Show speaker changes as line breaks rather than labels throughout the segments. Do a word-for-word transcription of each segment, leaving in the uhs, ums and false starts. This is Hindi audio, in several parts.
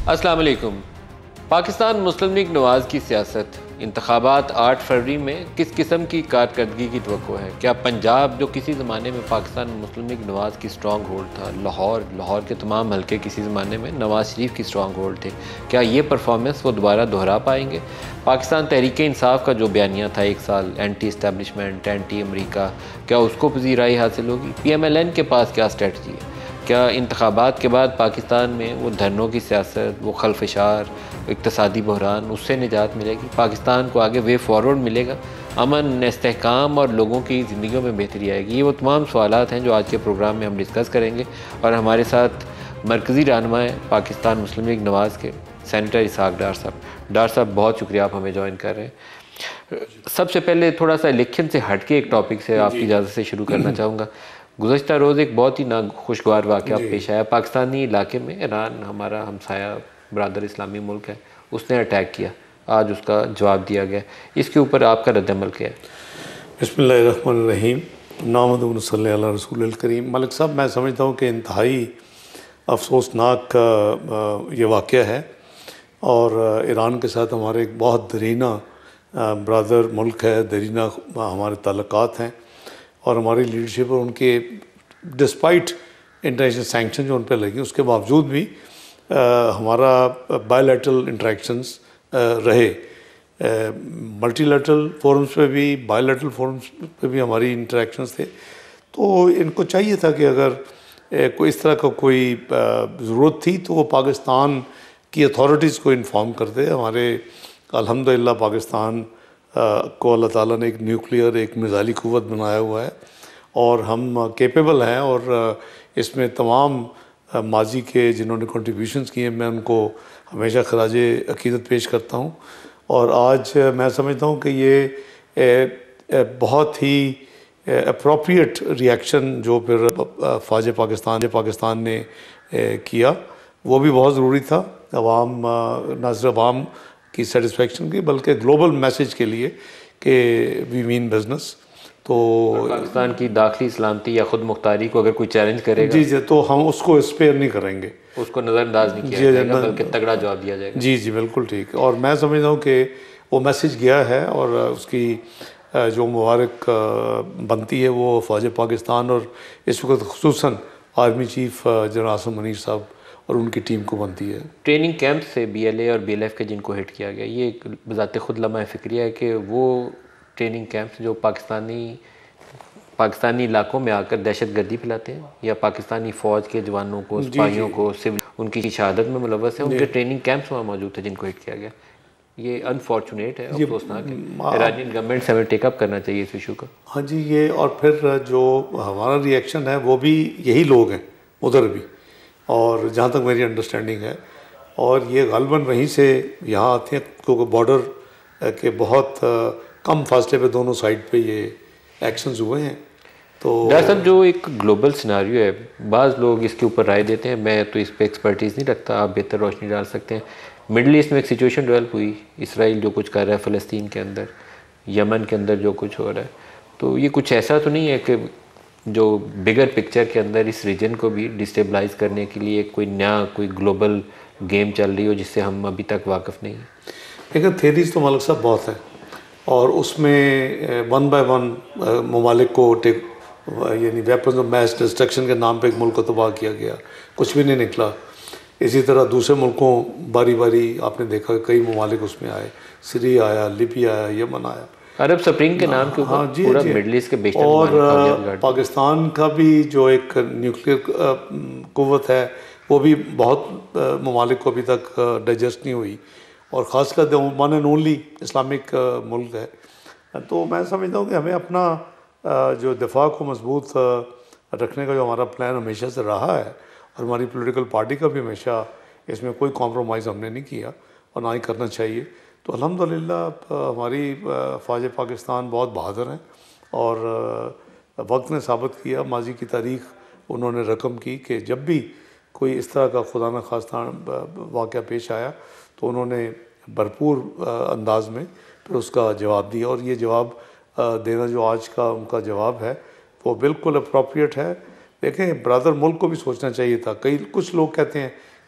अस्सलाम वालेकुम। पाकिस्तान मुस्लिम लीग नवाज़ की सियासत, इंतखाबात आठ फरवरी में किस किस्म की कारकर्दगी की तवक्को है? क्या पंजाब, जो किसी ज़माने में पाकिस्तान मुस्लिम लीग नवाज़ की स्ट्रॉन्ग होल्ड था, लाहौर लाहौर के तमाम हल्के किसी ज़माने में नवाज़ शरीफ की स्ट्रॉन्ग होल्ड थे, क्या ये परफॉर्मेंस वो दोबारा दोहरा पाएंगे? पाकिस्तान तहरीक इंसाफ का जो बयानिया था एक साल, एंटी इस्टेब्लिशमेंट, एंटी अमरीका, क्या उसको पजीराई हासिल होगी? पी एम एल एन के पास क्या स्ट्रेटजी है? क्या इंतखाबात के बाद पाकिस्तान में वो धरनों की सियासत, वो खलफशार, इक़्तिसादी बहरान, उससे निजात मिलेगी? पाकिस्तान को आगे वे फॉरवर्ड मिलेगा? अमन, इस्तेहकाम और लोगों की ज़िंदगियों में बेहतरी आएगी? ये वो तमाम सवालात हैं जो आज के प्रोग्राम में हम डिस्कस करेंगे। और हमारे साथ मरकज़ी रहनुमा है पाकिस्तान मुस्लिम लीग नवाज़ के, सेनेटर इसाक डार साहब। डार साहब, बहुत शुक्रिया आप हमें ज्वाइन कर रहे हैं। सबसे पहले थोड़ा सा इलेक्शन से हट के एक टॉपिक से आपकी इजाज़त से शुरू करना चाहूँगा। गुज़श्ता रोज़ एक बहुत ही नाखुशगवार वाक़या पेश आया। पाकिस्तानी इलाके में ईरान, हमारा हमसाया बरादर इस्लामी मुल्क है, उसने अटैक किया। आज उसका जवाब दिया गया। इसके ऊपर आपका रद्द-ए-अमल क्या है?
बिस्मिल्लाहिर्रहमानिर्रहीम, नाहमदुहु व नसल्ली अला रसूलिल करीम। मलिक साहब, मैं समझता हूँ कि इंतहाई अफसोसनाक ये वाक़या है और ईरान के साथ हमारे एक बहुत दरीना बरादर मुल्क है, दरीना हमारे ताल्लुकात हैं और हमारी लीडरशिप और उनके डिस्पाइट इंटरनेशनल सैंक्शन जो उन पर लगी, उसके बावजूद भी आ, हमारा बायलैटरल इंटरेक्शंस रहे। मल्टीलैटरल फोरम्स पे भी, बायलैटरल फोरम्स पे भी हमारी इंटरेक्शंस थे। तो इनको चाहिए था कि अगर ए, कोई इस तरह का कोई ज़रूरत थी तो वो पाकिस्तान की अथॉरिटीज़ को इन्फॉर्म करते। हमारे अल्हम्दुलिल्लाह पाकिस्तान को अल्लाह ताला ने एक न्यूक्लियर, एक मिज़ाइली क़ुव्वत बनाया हुआ है और हम कैपेबल हैं और इसमें तमाम माजी के जिन्होंने कंट्रीब्यूशंस किए, मैं उनको हमेशा खराज अकीदत पेश करता हूँ। और आज मैं समझता हूँ कि ये ए, ए, बहुत ही अप्रोप्रिएट रिएक्शन जो फिर फ़ौज पाकिस्तान पाकिस्तान ने ए, किया, वो भी बहुत ज़रूरी था। अवाम, ना सिर्फ अवाम की सेटिस्फेक्शन की बल्कि ग्लोबल मैसेज के लिए कि वी मीन बिजनेस। तो
पाकिस्तान की दाखिली सलामती या खुद मुख्तारी को अगर कोई चैलेंज करेगा,
जी जी, तो हम उसको स्पेयर नहीं करेंगे,
उसको नज़रअंदाज नहीं किया जाएगा, बल्कि तगड़ा जवाब दिया जाएगा।
जी जी, बिल्कुल ठीक। और मैं समझता हूँ कि वो मैसेज गया है और उसकी जो मुबारक बनती है वो फ़ौज पाकिस्तान और इस वक्त खुसूसन army chief general Asim Munir साहब और उनकी टीम को बनती है।
ट्रेनिंग कैंप से बी एल ए और बी एल एफ के जिनको हिट किया गया, ये एक बज़ाते खुद लम्हा फ़िक्रिया है कि वो ट्रेनिंग कैंप्स जो पाकिस्तानी पाकिस्तानी इलाकों में आकर दहशत गर्दी फैलाते हैं या पाकिस्तानी फ़ौज के जवानों को, सिपाहियों को, सिविल उनकी शहादत में मुलव्वस है, उनके ट्रेनिंग कैंप्स वहाँ मौजूद थे जिनको हिट किया गया। ये अनफॉर्चुनेट है, अफसोसनाक है। ईरानियन गवर्नमेंट से हमें टेकअप करना चाहिए इस इशू का।
हाँ जी, ये और फिर जो हमारा रिएक्शन है वो भी यही लोग हैं उधर भी, और जहाँ तक मेरी अंडरस्टैंडिंग है, और ये ग़ालिबन वहीं से यहाँ आते हैं क्योंकि बॉर्डर के बहुत कम फासले पे दोनों साइड पे ये एक्शंस हुए हैं। तो
दरअसल जो एक ग्लोबल सिनारियो है, बाज़ लोग इसके ऊपर राय देते हैं, मैं तो इस पर एक्सपर्टीज़ नहीं रखता, आप बेहतर रोशनी डाल सकते हैं। मिडल ईस्ट में एक सिचुएशन डेवलप हुई, इसराइल जो कुछ कर रहा है फ़लस्तीन के अंदर, यमन के अंदर जो कुछ हो रहा है, तो ये कुछ ऐसा तो नहीं है कि जो बिगर पिक्चर के अंदर इस रीजन को भी डिस्टेबलाइज करने के लिए कोई नया कोई ग्लोबल गेम चल रही हो जिससे हम अभी तक वाकिफ़ नहीं हैं?
लेकिन थेरीज तो मलिक साहब बहुत हैं और उसमें वन बाय वन ममालिक को टेक यानी वेपन्स ऑफ मैस डिस्ट्रक्शन के नाम पे एक मुल्क को तबाह किया गया, कुछ भी नहीं निकला। इसी तरह दूसरे मुल्कों बारी बारी आपने देखा कई ममालिक उसमें आए, सीरिया आया, लीबिया आया, यमन आया,
अरब स्प्रिंग के नाम के ऊपर। हाँ, जी, पूरा मिडल ईस्ट के बेशतर
और पाकिस्तान का भी जो एक न्यूक्लियर क़ुव्वत है वो भी बहुत ममालिक को अभी तक डाइजेस्ट नहीं हुई, और ख़ासकर वन एंड ओनली इस्लामिक मुल्क है। तो मैं समझता हूँ कि हमें अपना जो दिफा को मजबूत रखने का जो हमारा प्लान हमेशा से रहा है, और हमारी पॉलिटिकल पार्टी का भी हमेशा इसमें कोई कॉम्प्रोमाइज़ हमने नहीं किया और ना ही करना चाहिए। तो अल्हम्दुलिल्लाह हमारी फ़ौज पाकिस्तान बहुत बहादुर हैं और वक्त ने साबित किया, माजी की तारीख़ उन्होंने रकम की कि जब भी कोई इस तरह का खुदा न खास्ता वाक़या पेश आया तो उन्होंने भरपूर अंदाज में फिर उसका जवाब दिया, और ये जवाब देना जो आज का उनका जवाब है वो बिल्कुल अप्रोप्रिएट है। देखें, ब्रदर मुल्क को भी सोचना चाहिए था। कई कुछ लोग कहते हैं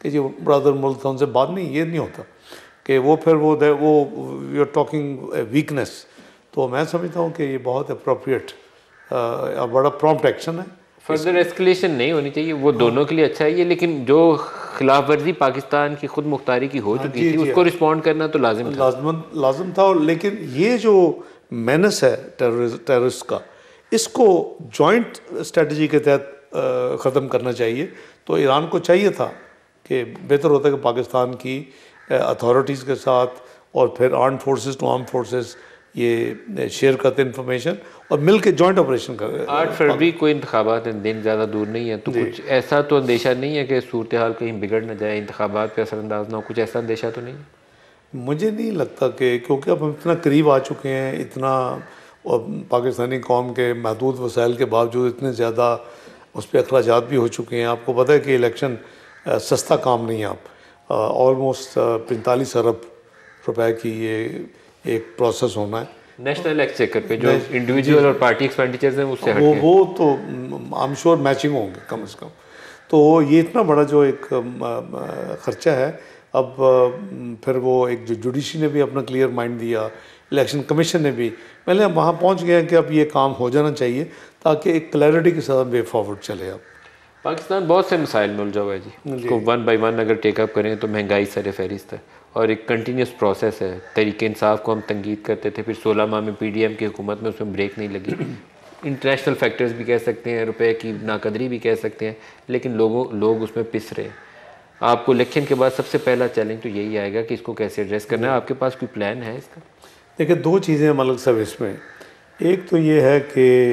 कि जी ब्रदर मुल्क था उनसे बात नहीं, ये नहीं होता कि वो फिर वो वो यू आर टॉकिंग वीकनेस। तो मैं समझता हूँ कि ये बहुत अप्रोप्रिएट बड़ा प्रॉम्प्ट एक्शन है।
फर्दर एस्केलेशन नहीं होनी चाहिए, वो हाँ। दोनों के लिए अच्छा है ये, लेकिन जो खिलाफ वर्जी पाकिस्तान की खुद मुख्तारी की हो हाँ, चुकी थी उसको रिस्पॉन्ड करना तो लाजिम था
लाजमन लाजम था। लेकिन ये जो मेनस है टेररिस्ट का, इसको जॉइंट स्ट्रेटजी के तहत ख़त्म करना चाहिए। तो ईरान को चाहिए था कि बेहतर होता है कि पाकिस्तान की अथॉरिटीज़ के साथ और फिर armed forces to armed forces ये शेयर करते इंफॉर्मेशन और मिल के जॉइंट ऑपरेशन कर।
आठ फरवरी को इंतखाबात दिन ज़्यादा दूर नहीं है, तो कुछ ऐसा तो अंदेशा नहीं है कि सूरत हाल कहीं बिगड़ न जाए, इंतखाबात पे असरअंदाज ना हो, कुछ ऐसा अंदेशा तो नहीं है?
मुझे नहीं लगता कि, क्योंकि अब हम इतना करीब आ चुके हैं, इतना और पाकिस्तानी कौम के महदूद वसाइल के बावजूद इतने ज़्यादा उस पर अखराजात भी हो चुके हैं। आपको पता है कि इलेक्शन सस्ता काम नहीं है। आप ऑलमोस्ट पैंतालीस अरब रुपए की ये एक प्रोसेस होना है
नेशनल एक्सचेकर पे, जो इंडिविजुअल और पार्टी एक्सपेंडिचर्स हैं उससे
वो वो तो आई एम श्योर मैचिंग होंगे कम से कम। तो ये इतना बड़ा जो एक ख़र्चा है, अब फिर वो एक जो जुडिशरी ने भी अपना क्लियर माइंड दिया, इलेक्शन कमीशन ने भी, पहले हम वहाँ पहुँच गए हैं कि अब ये काम हो जाना चाहिए ताकि एक क्लैरिटी के साथ वे फॉरवर्ड चले। अब
पाकिस्तान बहुत से मसाइल में उलझा हुआ है जी, उसको वन बाई वन अगर टेकअप करें तो महंगाई सर फहरिस्त है और एक कंटिन्यूस प्रोसेस है। तहरीक इंसाफ को हम तंकीद करते थे, फिर सोलह माह में पीडीएम की हुकूमत में उसमें ब्रेक नहीं लगी। इंटरनेशनल फैक्टर्स भी कह सकते हैं, रुपए की नाकदरी भी कह सकते हैं, लेकिन लोगों लोग उसमें पिस रहे। आपको इलेक्शन के बाद सबसे पहला चैलेंज तो यही आएगा कि इसको कैसे एड्रेस करना है। आपके पास कोई प्लान है इसका?
देखिए, दो चीज़ें हैं मलिक साहब इसमें। एक तो ये है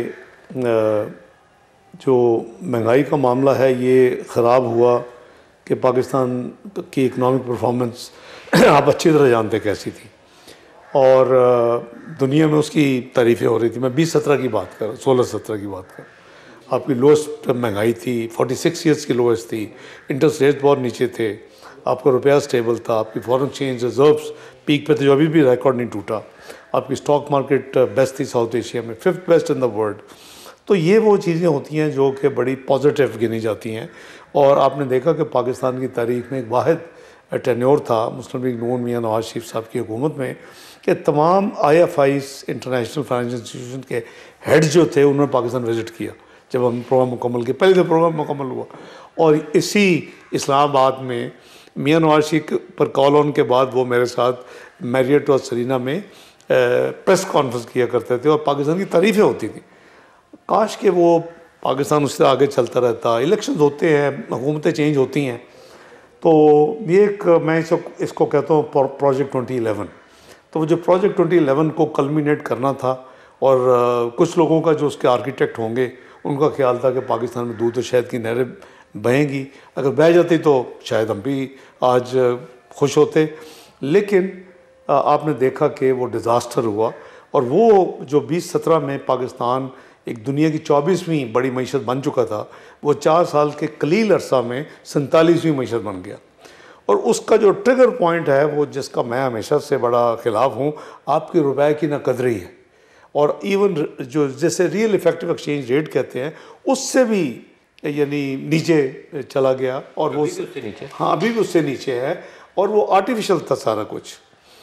कि जो महंगाई का मामला है ये ख़राब हुआ कि पाकिस्तान की इकनॉमिक परफॉर्मेंस आप अच्छी तरह जानते कैसी थी और दुनिया में उसकी तारीफ़ें हो रही थी। मैं बीस सत्रह की बात कर, सोलह सत्रह की बात कर, आपकी लोएस्ट महंगाई थी, छियालीस ईयर्स की लोएस्ट थी, इंटरेस्ट रेट बहुत नीचे थे, आपका रुपया स्टेबल था, आपकी फॉरेन एक्सचेंज रिजर्व्स पीक पे थे जो अभी भी रिकॉर्ड नहीं टूटा, आपकी स्टॉक मार्केट बेस्ट थी साउथ एशिया में, fifth best in the world. तो ये वो चीज़ें होती हैं जो कि बड़ी पॉजिटिव गिनी जाती हैं। और आपने देखा कि पाकिस्तान की तारीख में एक वाहिद टेन्योर था मुस्लिम लीग नून मियां नवाज शरीफ साहब की हुकूमत में कि तमाम I F Is international financial institution के हेड जो थे उन्होंने पाकिस्तान विज़िट किया जब हम प्रोग्राम मुकम्मल किया। पहले तो प्रोग्राम मुकम्मल हुआ और इसी इस्लामाबाद में मियां नवाज शरीफ पर कॉल ऑन के बाद वो मेरे साथ मैरियट और सरीना में प्रेस कॉन्फ्रेंस किया करते थे और पाकिस्तान की तारीफ़ें होती थी। काश के वो पाकिस्तान उससे आगे चलता रहता। इलेक्शन होते हैं, हुकूमतें चेंज होती हैं, तो ये एक मैं इसको इसको कहता हूँ प्रोजेक्ट ट्वेंटी इलेवन। तो वो जो प्रोजेक्ट ट्वेंटी इलेवन को कल्मिनेट करना था और कुछ लोगों का जो उसके आर्किटेक्ट होंगे उनका ख्याल था कि पाकिस्तान में दूध और शहद की नहरें बहेंगी, अगर बह जाती तो शायद हम भी आज खुश होते। लेकिन आपने देखा कि वो डिज़ास्टर हुआ और वो जो बीस सत्रह में पाकिस्तान एक दुनिया की चौबीसवीं बड़ी मीशत बन चुका था, वो चार साल के कलील अरसा में सैंतालीसवीं मीशत बन गया। और उसका जो ट्रिगर पॉइंट है वो जिसका मैं हमेशा से बड़ा ख़िलाफ़ हूँ, आपके रुपए की नाकदरी है। और इवन जो जैसे रियल इफेक्टिव एक्सचेंज रेट कहते हैं उससे भी यानी नीचे चला गया और वो
उससे नीचे,
हाँ अभी भी उससे नीचे है और वो आर्टिफिशियल था सारा कुछ।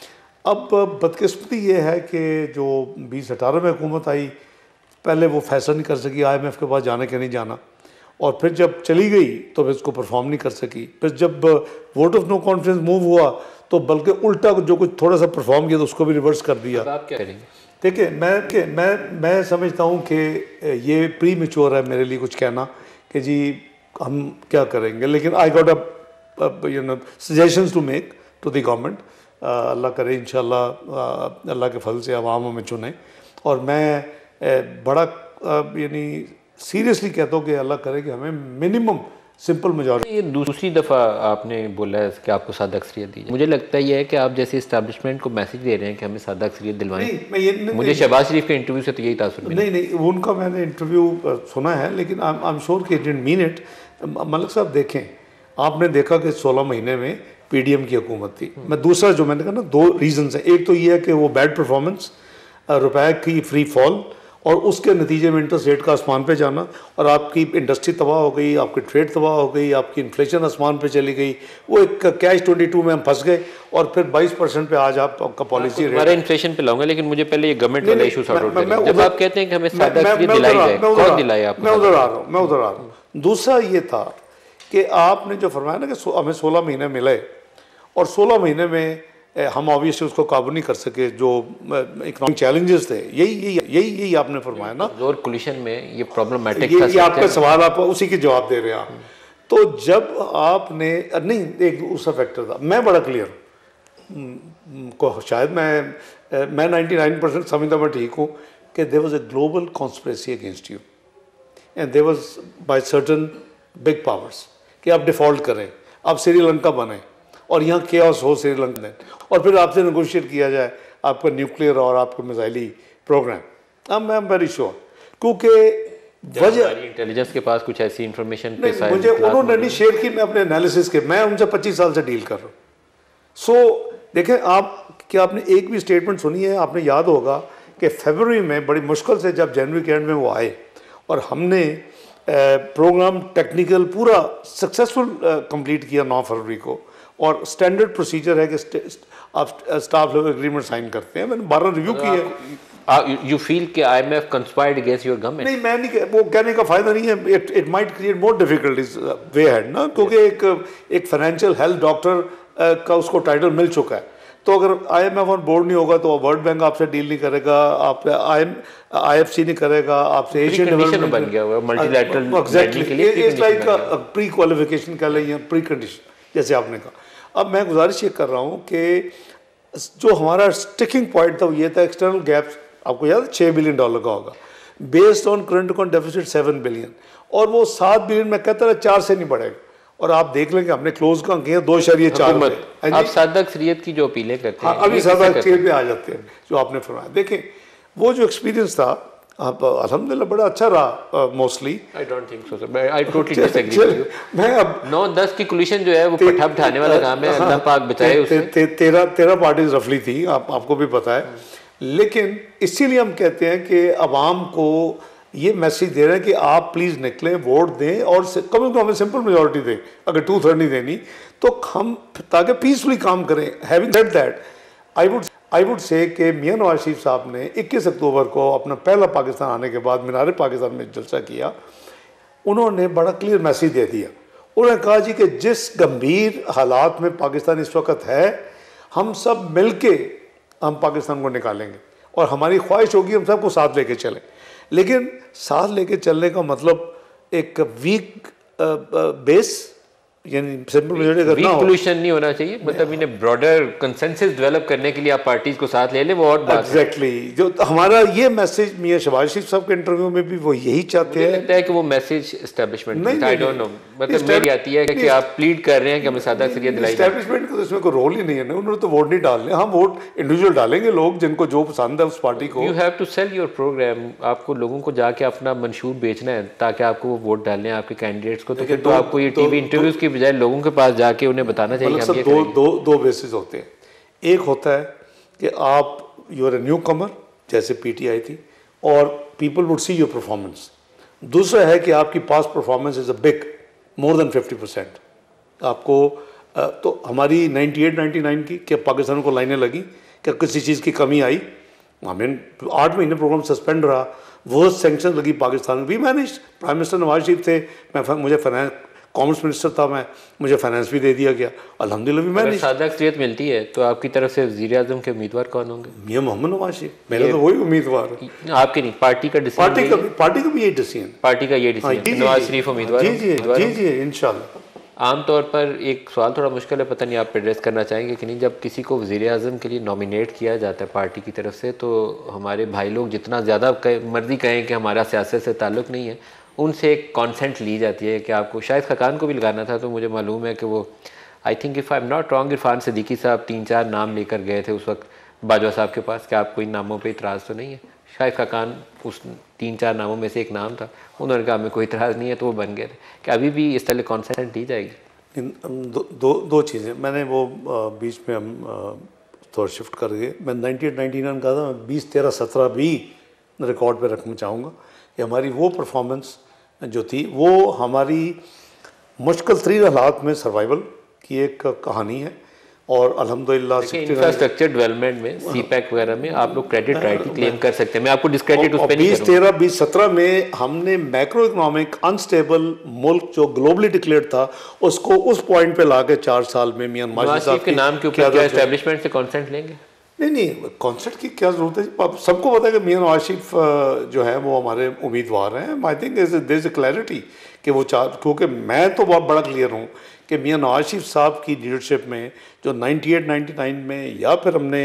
अब बदकिस्मती ये है कि जो बीस अठारह में हुकूमत आई, पहले वो फैसला नहीं कर सकी आई एम एफ के पास जाने के नहीं जाना, और फिर जब चली गई तो फिर इसको परफॉर्म नहीं कर सकी। फिर जब vote of no confidence move हुआ तो बल्कि उल्टा जो कुछ थोड़ा सा परफॉर्म किया तो उसको भी रिवर्स कर दिया।
आप क्या करेंगे?
देखिए, मैं के मैं मैं समझता हूँ कि ये प्री मैच्योर है मेरे लिए कुछ कहना कि जी हम क्या करेंगे, लेकिन I got a you know suggestions to make to the government. अल्लाह करे इंशाल्लाह अल्लाह के फजल से अवाम हमें चुने और मैं बड़ा यानी सीरियसली कहता हूँ कि अल्लाह करे कि हमें मिनिमम सिंपल मेजॉरिटी।
ये दूसरी दफ़ा आपने बोला है कि आपको सादा अक्सरियत दी। मुझे लगता है कि आप जैसे इस्टेब्लिशमेंट को मैसेज दे रहे हैं कि हमें सादा अक्सरियत दिलवाएं। मुझे शहबाज शरीफ के इंटरव्यू से तो यही तासुर मिला।
नहीं नहीं उनका मैंने इंटरव्यू सुना है, लेकिन आई एम श्योर कि it didn't mean it. Malik साहब देखें, आपने देखा कि सोलह महीने में पीडीएम की हुकूमत थी। मैं दूसरा जो मैंने कहा ना, दो रीजंस हैं। एक तो ये है कि वो बैड परफॉर्मेंस, रुपए की फ्री फॉल, और उसके नतीजे में इंटरेस्ट रेट का आसमान पे जाना, और आपकी इंडस्ट्री तबाह हो गई, आपकी ट्रेड तबाह हो गई, आपकी इन्फ्लेशन आसमान पे चली गई, वो एक कैच ट्वेंटी टू में हम फंस गए, और फिर बाईस परसेंट पे आज आपका पॉलिसी रेट।
हमारे इन्फ्लेशन पे लाऊंगा, लेकिन मुझे पहले ये गवर्नमेंट वाला इशू सॉर्ट आउट करें। जब आप कहते हैं कि हमें सादा खरीद दिलाई जाए, कौन दिलाए आपको?
मैं उधर आ रहा हूँ मैं उधर आ रहा हूँ दूसरा ये था कि आपने जो फरमाया ना कि हमें सोलह महीने मिले, और सोलह महीने में हम ऑब्वियसली उसको काबू नहीं कर सके, जो इकोनॉमिक चैलेंजेस थे, यही यही यही यही आपने फरमाया ना,
जोर कोलिशन में ये प्रॉब्लमेटिक
ये, ये आपका सवाल, आप उसी के जवाब दे रहे हैं आप। तो जब आपने नहीं, एक दूसरा फैक्टर था, मैं बड़ा क्लियर को शायद मैं मैं नाइन्टी नाइन परसेंट समझता मैं ठीक हूँ कि there was a global conspiracy against you and there was by certain big powers कि आप डिफ़ॉल्ट करें, आप श्रीलंका बने और यहाँ केओस हो श्रीलंका में, और फिर आपसे नेगोशिएट किया जाए आपका न्यूक्लियर और आपका मिसाइली प्रोग्राम। अब मैं एम वेरी श्योर, क्योंकि वजह
इंटेलिजेंस के पास कुछ ऐसी इंफॉर्मेशन
नहीं, मुझे उन्होंने नहीं शेयर की, मैं अपने एनालिसिस के, मैं उनसे पच्चीस साल से डील कर रहा हूँ। सो so, देखें आप, क्या आपने एक भी स्टेटमेंट सुनी है? आपने याद होगा कि फरवरी में बड़ी मुश्किल से जब जनवरी के एंड में वो आए, और हमने प्रोग्राम टेक्निकल पूरा सक्सेसफुल कंप्लीट किया नौ फरवरी को, और स्टैंडर्ड प्रोसीजर है कि आप स्टाफ लेवल एग्रीमेंट साइन करते हैं। मैंने बारह रिव्यू की है।
यू फील कि IMF conspired against your government?
नहीं, मैं नहीं, वो कहने का फायदा नहीं है। It it might create more difficulties way ahead ना, क्योंकि एक एक फाइनेंशियल हेल्थ डॉक्टर का उसको टाइटल मिल चुका है। तो अगर आईएमएफ ऑन बोर्ड नहीं होगा तो वर्ल्ड बैंक आपसे डील नहीं करेगा, आप आई आईएफसी नहीं करेगा आपसे, एशियन डेवलपमेंट
बन गया हुआ multilateral
exactly, it's like pre qualification कह लें या प्री कंडीशन, जैसे आपने कहा। अब मैं गुजारिश ये कर रहा हूँ कि जो हमारा स्टिकिंग पॉइंट था वो ये था, एक्सटर्नल गैप्स आपको याद है छः बिलियन डॉलर का होगा, based on current account deficit seven billion, और वो सात बिलियन में कहता है चार से नहीं बढ़ेगा, और आप देख लेंगे हमने क्लोज का किया दो शरीय चार।
आप सादा अक्सरियत की जो अपीलें करते हैं,
हाँ, अभी सादा अक्सरियत पे आ जाते हैं जो आपने फरमाया। देखें वो जो एक्सपीरियंस था, आप अल्हम्दुलिल्लाह बड़ा अच्छा रहा mostly.
I don't think so sir, I totally disagree with you.
मैं अब
नौ दस की कोलिशन जो है वो पट्टा बिठाने वाला काम है, अल्लाह पाक बचाए उससे।
तेरह तेरह पार्टीज रफली थी, आप आपको भी पता है, लेकिन इसीलिए हम कहते हैं कि अवाम को ये मैसेज दे रहे हैं कि आप प्लीज़ निकलें, वोट दें, और कम से कम हमें सिंपल मेजॉरिटी दें, अगर टू थर्ड नहीं देनी तो हम, ताकि पीसफुली काम करें। Having said that, I would I would say कि मियां नवाज शरीफ साहब ने इक्कीस अक्टूबर को अपना पहला पाकिस्तान आने के बाद मीनार पाकिस्तान में जलसा किया, उन्होंने बड़ा क्लियर मैसेज दे दिया। उन्होंने कहा जी कि जिस गंभीर हालात में पाकिस्तान इस वक्त है, हम सब मिल के हम पाकिस्तान को निकालेंगे, और हमारी ख्वाहिश होगी हम सबको साथ लेके चलें। लेकिन साथ लेके चलने का मतलब एक वीक बेस, यानी सिंपल मेजॉरिटी अगर ना हो,
पोल्यूशन नहीं होना चाहिए, मतलब इन्हें ब्रॉडर कंसेंसस डेवलप करने के लिए आप पार्टीज को साथ ले लें, वो और बात
एग्जैक्टली exactly. जो हमारा ये मैसेज मियां शहबाज शरीफ साहब के इंटरव्यू में भी वो यही चाहते हैं।
लगता है कि वो मैसेज एस्टैब्लिशमेंट नहीं, आई डोंट नो, मतलब मेरी आती है कि आप प्लीड कर रहे हैं कि हमें सादा अक्सरियत दिलाई जाए।
एस्टैब्लिशमेंट का इसमें कोई रोल ही नहीं है ना, उन्होंने तो वोट नहीं डालने, हम वोट इंडिविजुअल डालेंगे, लोग जिनको जो पसंद है उस पार्टी को।
You have to sell your program, आपको लोगों को जाके अपना मंशूर बेचना है ताकि आपको वो वोट डालने आपके कैंडिडेट्स को। तो फिर तो आपको ये टीवी इंटरव्यूज की बजाय लोगों के पास जाके उन्हें बताना चाहिए कि हम ये
दो दो दो बेसिस होते हैं। एक होता है कि आप you are a newcomer, जैसे पीटीआई थी, और people would see your performance. दूसरा है कि आपकी past performance is a big, more than fifty percent. आपको तो हमारी नाइन्टी एट नाइन्टी नाइन की क्या पाकिस्तान को लाइनें लगी, क्या किसी चीज़ की कमी आई? हमें आठ महीने प्रोग्राम सस्पेंड रहा, वो सेंक्शन लगी पाकिस्तान में, भी manage. Prime minister Nawaz Sharif थे, मैं मुझे फाइनेंस कॉमर्स मिनिस्टर था मैं, मुझे फाइनेंस भी दे दिया गया, अल्हम्दुलिल्लाह भी मैंने।
सादा अक्सरियत मिलती है तो आपकी तरफ से वज़ीर आज़म के उम्मीदवार कौन होंगे?
मियां मोहम्मद नवाज शरीफ, मेरा तो वही उम्मीदवार है।
आपके नहीं, पार्टी का डिसीजन?
पार्टी का पार्टी का भी यही डिसीजन,
पार्टी का ये डिसीजन, नवाज शरीफ उम्मीदवार?
जी जी जी जी इंशाल्लाह।
आमतौर पर एक सवाल थोड़ा मुश्किल है, पता नहीं आप एड्रेस करना चाहेंगे कि नहीं, जब किसी को वज़ीर आज़म के लिए नॉमिनेट किया जाता है पार्टी की तरफ से, तो हमारे भाई लोग जितना ज़्यादा मर्जी कहें कि हमारा सियासत से ताल्लुक़ नहीं है, उनसे एक कॉन्सेंट ली जाती है कि आपको, शायद खकान को भी लगाना था, तो मुझे मालूम है कि वो, I think if I am not wrong, Irfan Siddiqui साहब तीन चार नाम लेकर गए थे उस वक्त बाजवा साहब के पास कि आपको इन नामों पे इतराज़ तो नहीं है। शायद खकान उस तीन चार नामों में से एक नाम था, उन्होंने कहा हमें कोई इतराज़ नहीं है, तो वो बन गए थे। कि अभी भी इस तरह कॉन्सेंट दी जाएगी?
इन दो दो, दो चीज़ें मैंने वो बीच में हम थोड़ा शिफ्ट कर गए। मैं नाइन्टी एट नाइन्टी नाइन का था, बीस तेरह सत्रह भी रिकॉर्ड पे रखना चाहूँगा कि हमारी वो परफॉर्मेंस जो थी वो हमारी मुश्किल तरीन हालात में सर्वाइवल की एक कहानी है। और अल्हम्दुलिल्लाह
इंफ्रास्ट्रक्चर डेवलपमेंट में सी पैक वगैरह में आप लोग क्रेडिट राइटली क्लेम कर सकते हैं, मैं आपको डिस्क्रेडिट उस पे नहीं
बीस तेरह बीस सत्रह में हमने मैक्रो इकोनॉमिक अनस्टेबल मुल्क जो ग्लोबली डिक्लेयर्ड था उसको उस पॉइंट पे ला के चार साल में मियां नवाज शरीफ
के नाम के ऊपर क्या एस्टैब्लिशमेंट से कॉन्सेंट लेंगे?
नहीं नहीं कॉन्सेप्ट की क्या ज़रूरत है, सबको पता है कि मियां नवाज शरीफ जो है वो हमारे उम्मीदवार हैं। I think there is a clarity कि वो चार, क्योंकि मैं तो बहुत बड़ा क्लियर हूँ कि मियां नवाज शरीफ साहब की लीडरशिप में जो अट्ठानवे निन्यानवे में या फिर हमने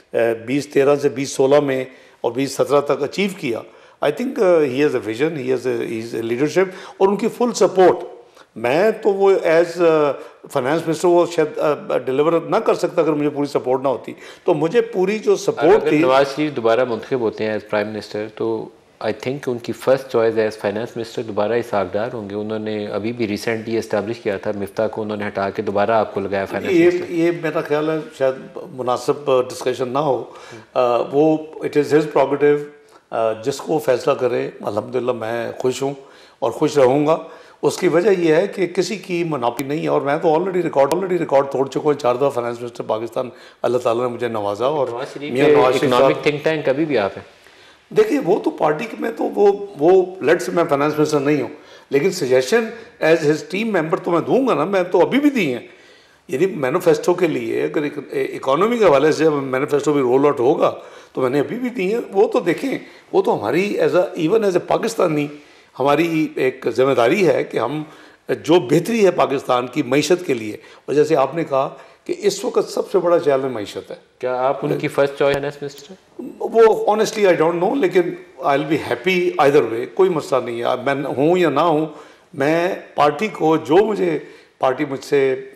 बीस तेरह से बीस सोलह में और बीस सत्रह तक अचीव किया, I think he has a vision, he has he is leadership और उनकी फुल सपोर्ट। मैं तो वो एज फाइनेंस मिनिस्टर वो शायद डिलीवर ना कर सकता अगर मुझे पूरी सपोर्ट ना होती। तो मुझे पूरी जो सपोर्ट थी,
नवाज शरीफ दोबारा मुंतखब होते हैं एज प्राइम मिनिस्टर तो आई थिंक उनकी first choice as finance minister दोबारा इसहाकडार होंगे। उन्होंने अभी भी रिसेंटली इस्टेब्लिश किया था, मिफ्ता को उन्होंने हटा के दोबारा आपको लगाया फाइनेंस
ये
मिनिस्टर।
ये मेरा ख्याल है शायद मुनासिब डिस्कशन ना हो, आ, वो इट इज़ हिज प्रोगेटिव, जिसको फैसला करे। अल्हम्दुलिल्लाह मैं खुश हूँ और खुश रहूँगा। उसकी वजह यह है कि किसी की मुनाफी नहीं है और मैं तो ऑलरेडी रिकॉर्ड ऑलरेडी रिकॉर्ड तोड़ चुका हूँ। चार दफ़ा फाइनेंस मिनिस्टर पाकिस्तान अल्लाह ताला ने मुझे नवाजा। और
इकोनॉमिक थिंक टैंक कभी भी आप हैं,
देखिए वो तो पार्टी में तो वो वो लेट्स मैं फाइनेंस मिनिस्टर नहीं हूँ, लेकिन suggestion as his team member तो मैं दूंगा ना, मैं तो अभी भी दी हैं। यदि मैनिफेस्टो के लिए अगर इकोनॉमी के हवाले से मैनिफेस्टो भी रोल आउट होगा तो मैंने अभी भी दी है। वो तो देखें, वो तो हमारी as a even as a Pakistani हमारी एक जिम्मेदारी है कि हम जो बेहतरी है पाकिस्तान की मईशत के लिए, और जैसे आपने कहा कि इस वक्त सबसे बड़ा चैलेंज मईशत है।
क्या आप उनकी फर्स्ट चॉइस फाइनेंस मिनिस्टर?
वो ऑनेस्टली आई डोंट नो, लेकिन I will be happy either way, कोई मसला नहीं है। मैं हूँ या ना हूँ, मैं पार्टी को जो मुझे पार्टी मुझसे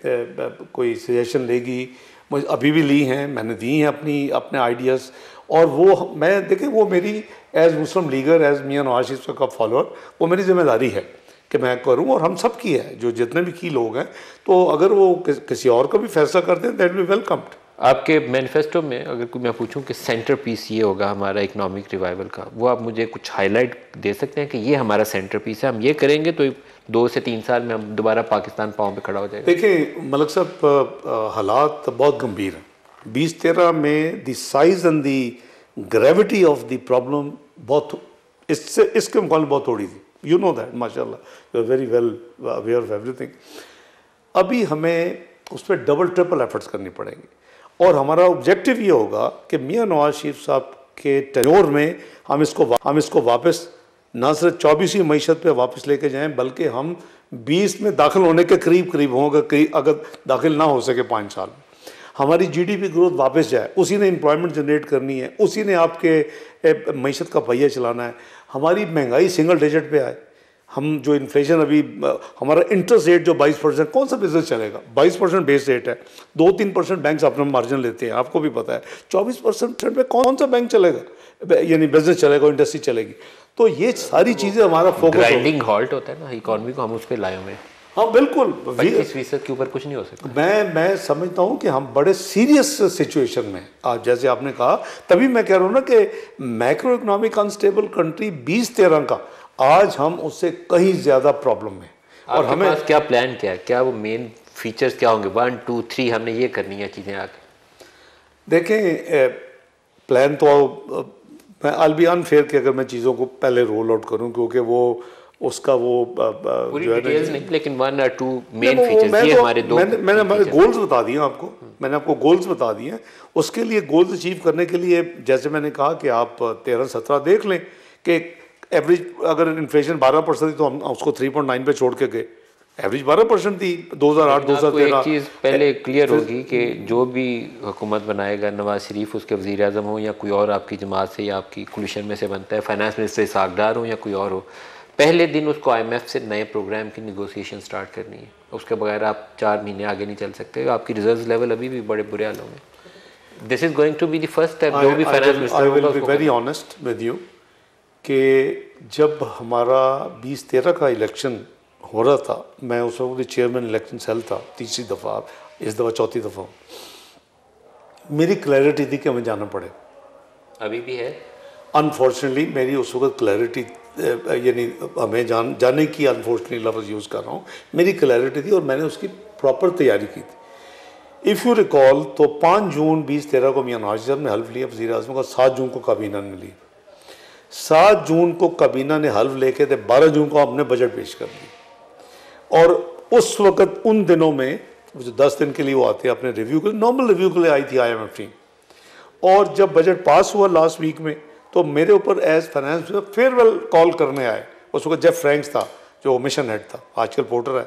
कोई सजेशन लेगी, मुझे अभी भी ली हैं, मैंने दी हैं अपनी अपने आइडियाज़। और वो मैं देखें वो मेरी एज मुस्लिम लीगर एज मियां नवाज शरीफ का फॉलोअर वो मेरी जिम्मेदारी है कि मैं करूं, और हम सब की है जो जितने भी की लोग हैं। तो अगर वो किस, किसी और का भी फैसला करते हैं दैट विल बी वेलकम्ड।
आपके मैनिफेस्टो में अगर कोई मैं पूछूं कि सेंटर पीस ये होगा हमारा इकोनॉमिक रिवाइवल का, वो आप मुझे कुछ हाईलाइट दे सकते हैं कि ये हमारा सेंटर पीस है, हम ये करेंगे तो दो से तीन साल में हम दोबारा पाकिस्तान पाँव पे खड़ा हो जाएगा?
देखिए मलिक साहब, हालात बहुत गंभीर हैं। बीस तेरह में the size and the gravity of the problem बहुत इससे इसके मुकाबले बहुत थोड़ी थी। यू नो दैट, माशाल्लाह, you are very well aware of everything. अभी हमें उस पर डबल ट्रिपल एफर्ट्स करनी पड़ेंगी और हमारा ऑब्जेक्टिव ये होगा कि मियां नवाज शरीफ साहब के टेन्योर में हम इसको हम इसको वापस ना सिर्फ चौबीसवीं मईशत पे वापस लेके जाएं, बल्कि हम बीस में दाखिल होने के करीब करीब होंगे, करीब अगर दाखिल ना हो सके पाँच साल में हमारी जीडीपी ग्रोथ वापस जाए। उसी ने एम्प्लॉयमेंट जनरेट करनी है, उसी ने आपके मईशत का पहिया चलाना है। हमारी महंगाई सिंगल डिजिट पे आए, हम जो इन्फ्लेशन अभी हमारा इंटरेस्ट रेट जो बाईस परसेंट, कौन सा बिजनेस चलेगा? बाईस परसेंट बेस रेट है, दो तीन परसेंट बैंक्स अपना मार्जिन लेते हैं, आपको भी पता है। चौबीस परसेंट पे कौन सा बैंक चलेगा, यानी बिजनेस चलेगा, इंडस्ट्री चलेगी? तो ये सारी चीज़ें हमारा फोकस
ग्राइंडिंग हॉल्ट होता है ना इकोनॉमी को, हम उस पर लाए हुए हैं।
हाँ बिल्कुल,
पच्चीस फीसद के ऊपर कुछ नहीं हो सकता।
मैं मैं समझता हूँ कि हम बड़े सीरियस सिचुएशन में, आज जैसे आपने कहा, तभी मैं कह रहा हूँ ना कि मैक्रो इकोनॉमिक अनस्टेबल कंट्री बीस तेरह का, आज हम उससे कहीं ज़्यादा प्रॉब्लम में।
और हमें पास क्या प्लान क्या है, क्या वो मेन फीचर्स क्या होंगे? वन टू थ्री हमने ये करनी है चीज़ें आगे।
देखें प्लान तो मैं आई विल बी अनफेयर कि अगर मैं चीज़ों को पहले रोल आउट करूँ, क्योंकि वो उसका वो
पूरी डिटेल्स नहीं, लेकिन वन और टू मेन फीचर्स ये हमारे दो।
मैंने मैंने हमारे गोल्स बता दिए आपको, मैंने आपको गोल्स बता दिए हैं। उसके लिए गोल्स अचीव करने के लिए जैसे मैंने कहा कि आप तेरह सत्रह देख लें कि एवरेज अगर इन्फ्लेशन बारह परसेंट थी तो हम उसको थ्री पॉइंट नाइन पे छोड़ के गए। एवरेज बारह परसेंट थी दो हज़ार आठ दो हज़ार तेरह।
एक चीज़ पहले क्लियर होगी कि जो भी हुकूमत बनाएगा, नवाज शरीफ उसके वज़ीर आज़म हो या कोई और आपकी जमात से या आपकी कोलिशन में से बनता है, फाइनेंस मिनिस्टर इसहाकडार हो या कोई और हो, पहले दिन उसको आईएमएफ से नए प्रोग्राम की निगोसिएशन स्टार्ट करनी है। उसके बगैर आप चार महीने आगे नहीं चल सकते। आपकी रिजर्व लेवल अभी भी बड़े बुरे हालों में। This is going to be the first step. जो भी finance minister
I will be very honest with you कि जब हमारा बीस तेरह का इलेक्शन हो रहा था, मैं उस वक्त चेयरमैन इलेक्शन सेल था, तीसरी दफ़ा, इस दफ़ा चौथी दफ़ा हूँ। मेरी क्लैरिटी थी कि हमें जाना पड़े।
अभी भी है,
अनफॉर्चुनेटली मेरी उस वक्त क्लैरिटी, यानी हमें जान जाने की अनफॉर्चुनेटली लफ्ज़ यूज़ कर रहा हूँ, मेरी क्लैरिटी थी और मैंने उसकी प्रॉपर तैयारी की थी। इफ़ यू रिकॉल तो पाँच जून बीस तेरह को मियां नवाज शरीफ ने हल्फ लिया वज़ीर आज़म का, सात जून को काबीना ने ली, सात जून को काबीना ने हल्फ लेके थे, बारह जून को हमने बजट पेश कर दी। और उस वक़्त उन दिनों में जो दस दिन के लिए वो आते हैं अपने रिव्यू के लिए, नॉर्मल रिव्यू के लिए आई थी आई एम एफ टीम, और जब बजट पास हुआ लास्ट वीक में तो मेरे ऊपर एज फाइनेंस फेयरवेल कॉल करने आए। उस वक्त जेफ फ्रैंक्स था जो मिशन हेड था, आजकल पोर्टर है।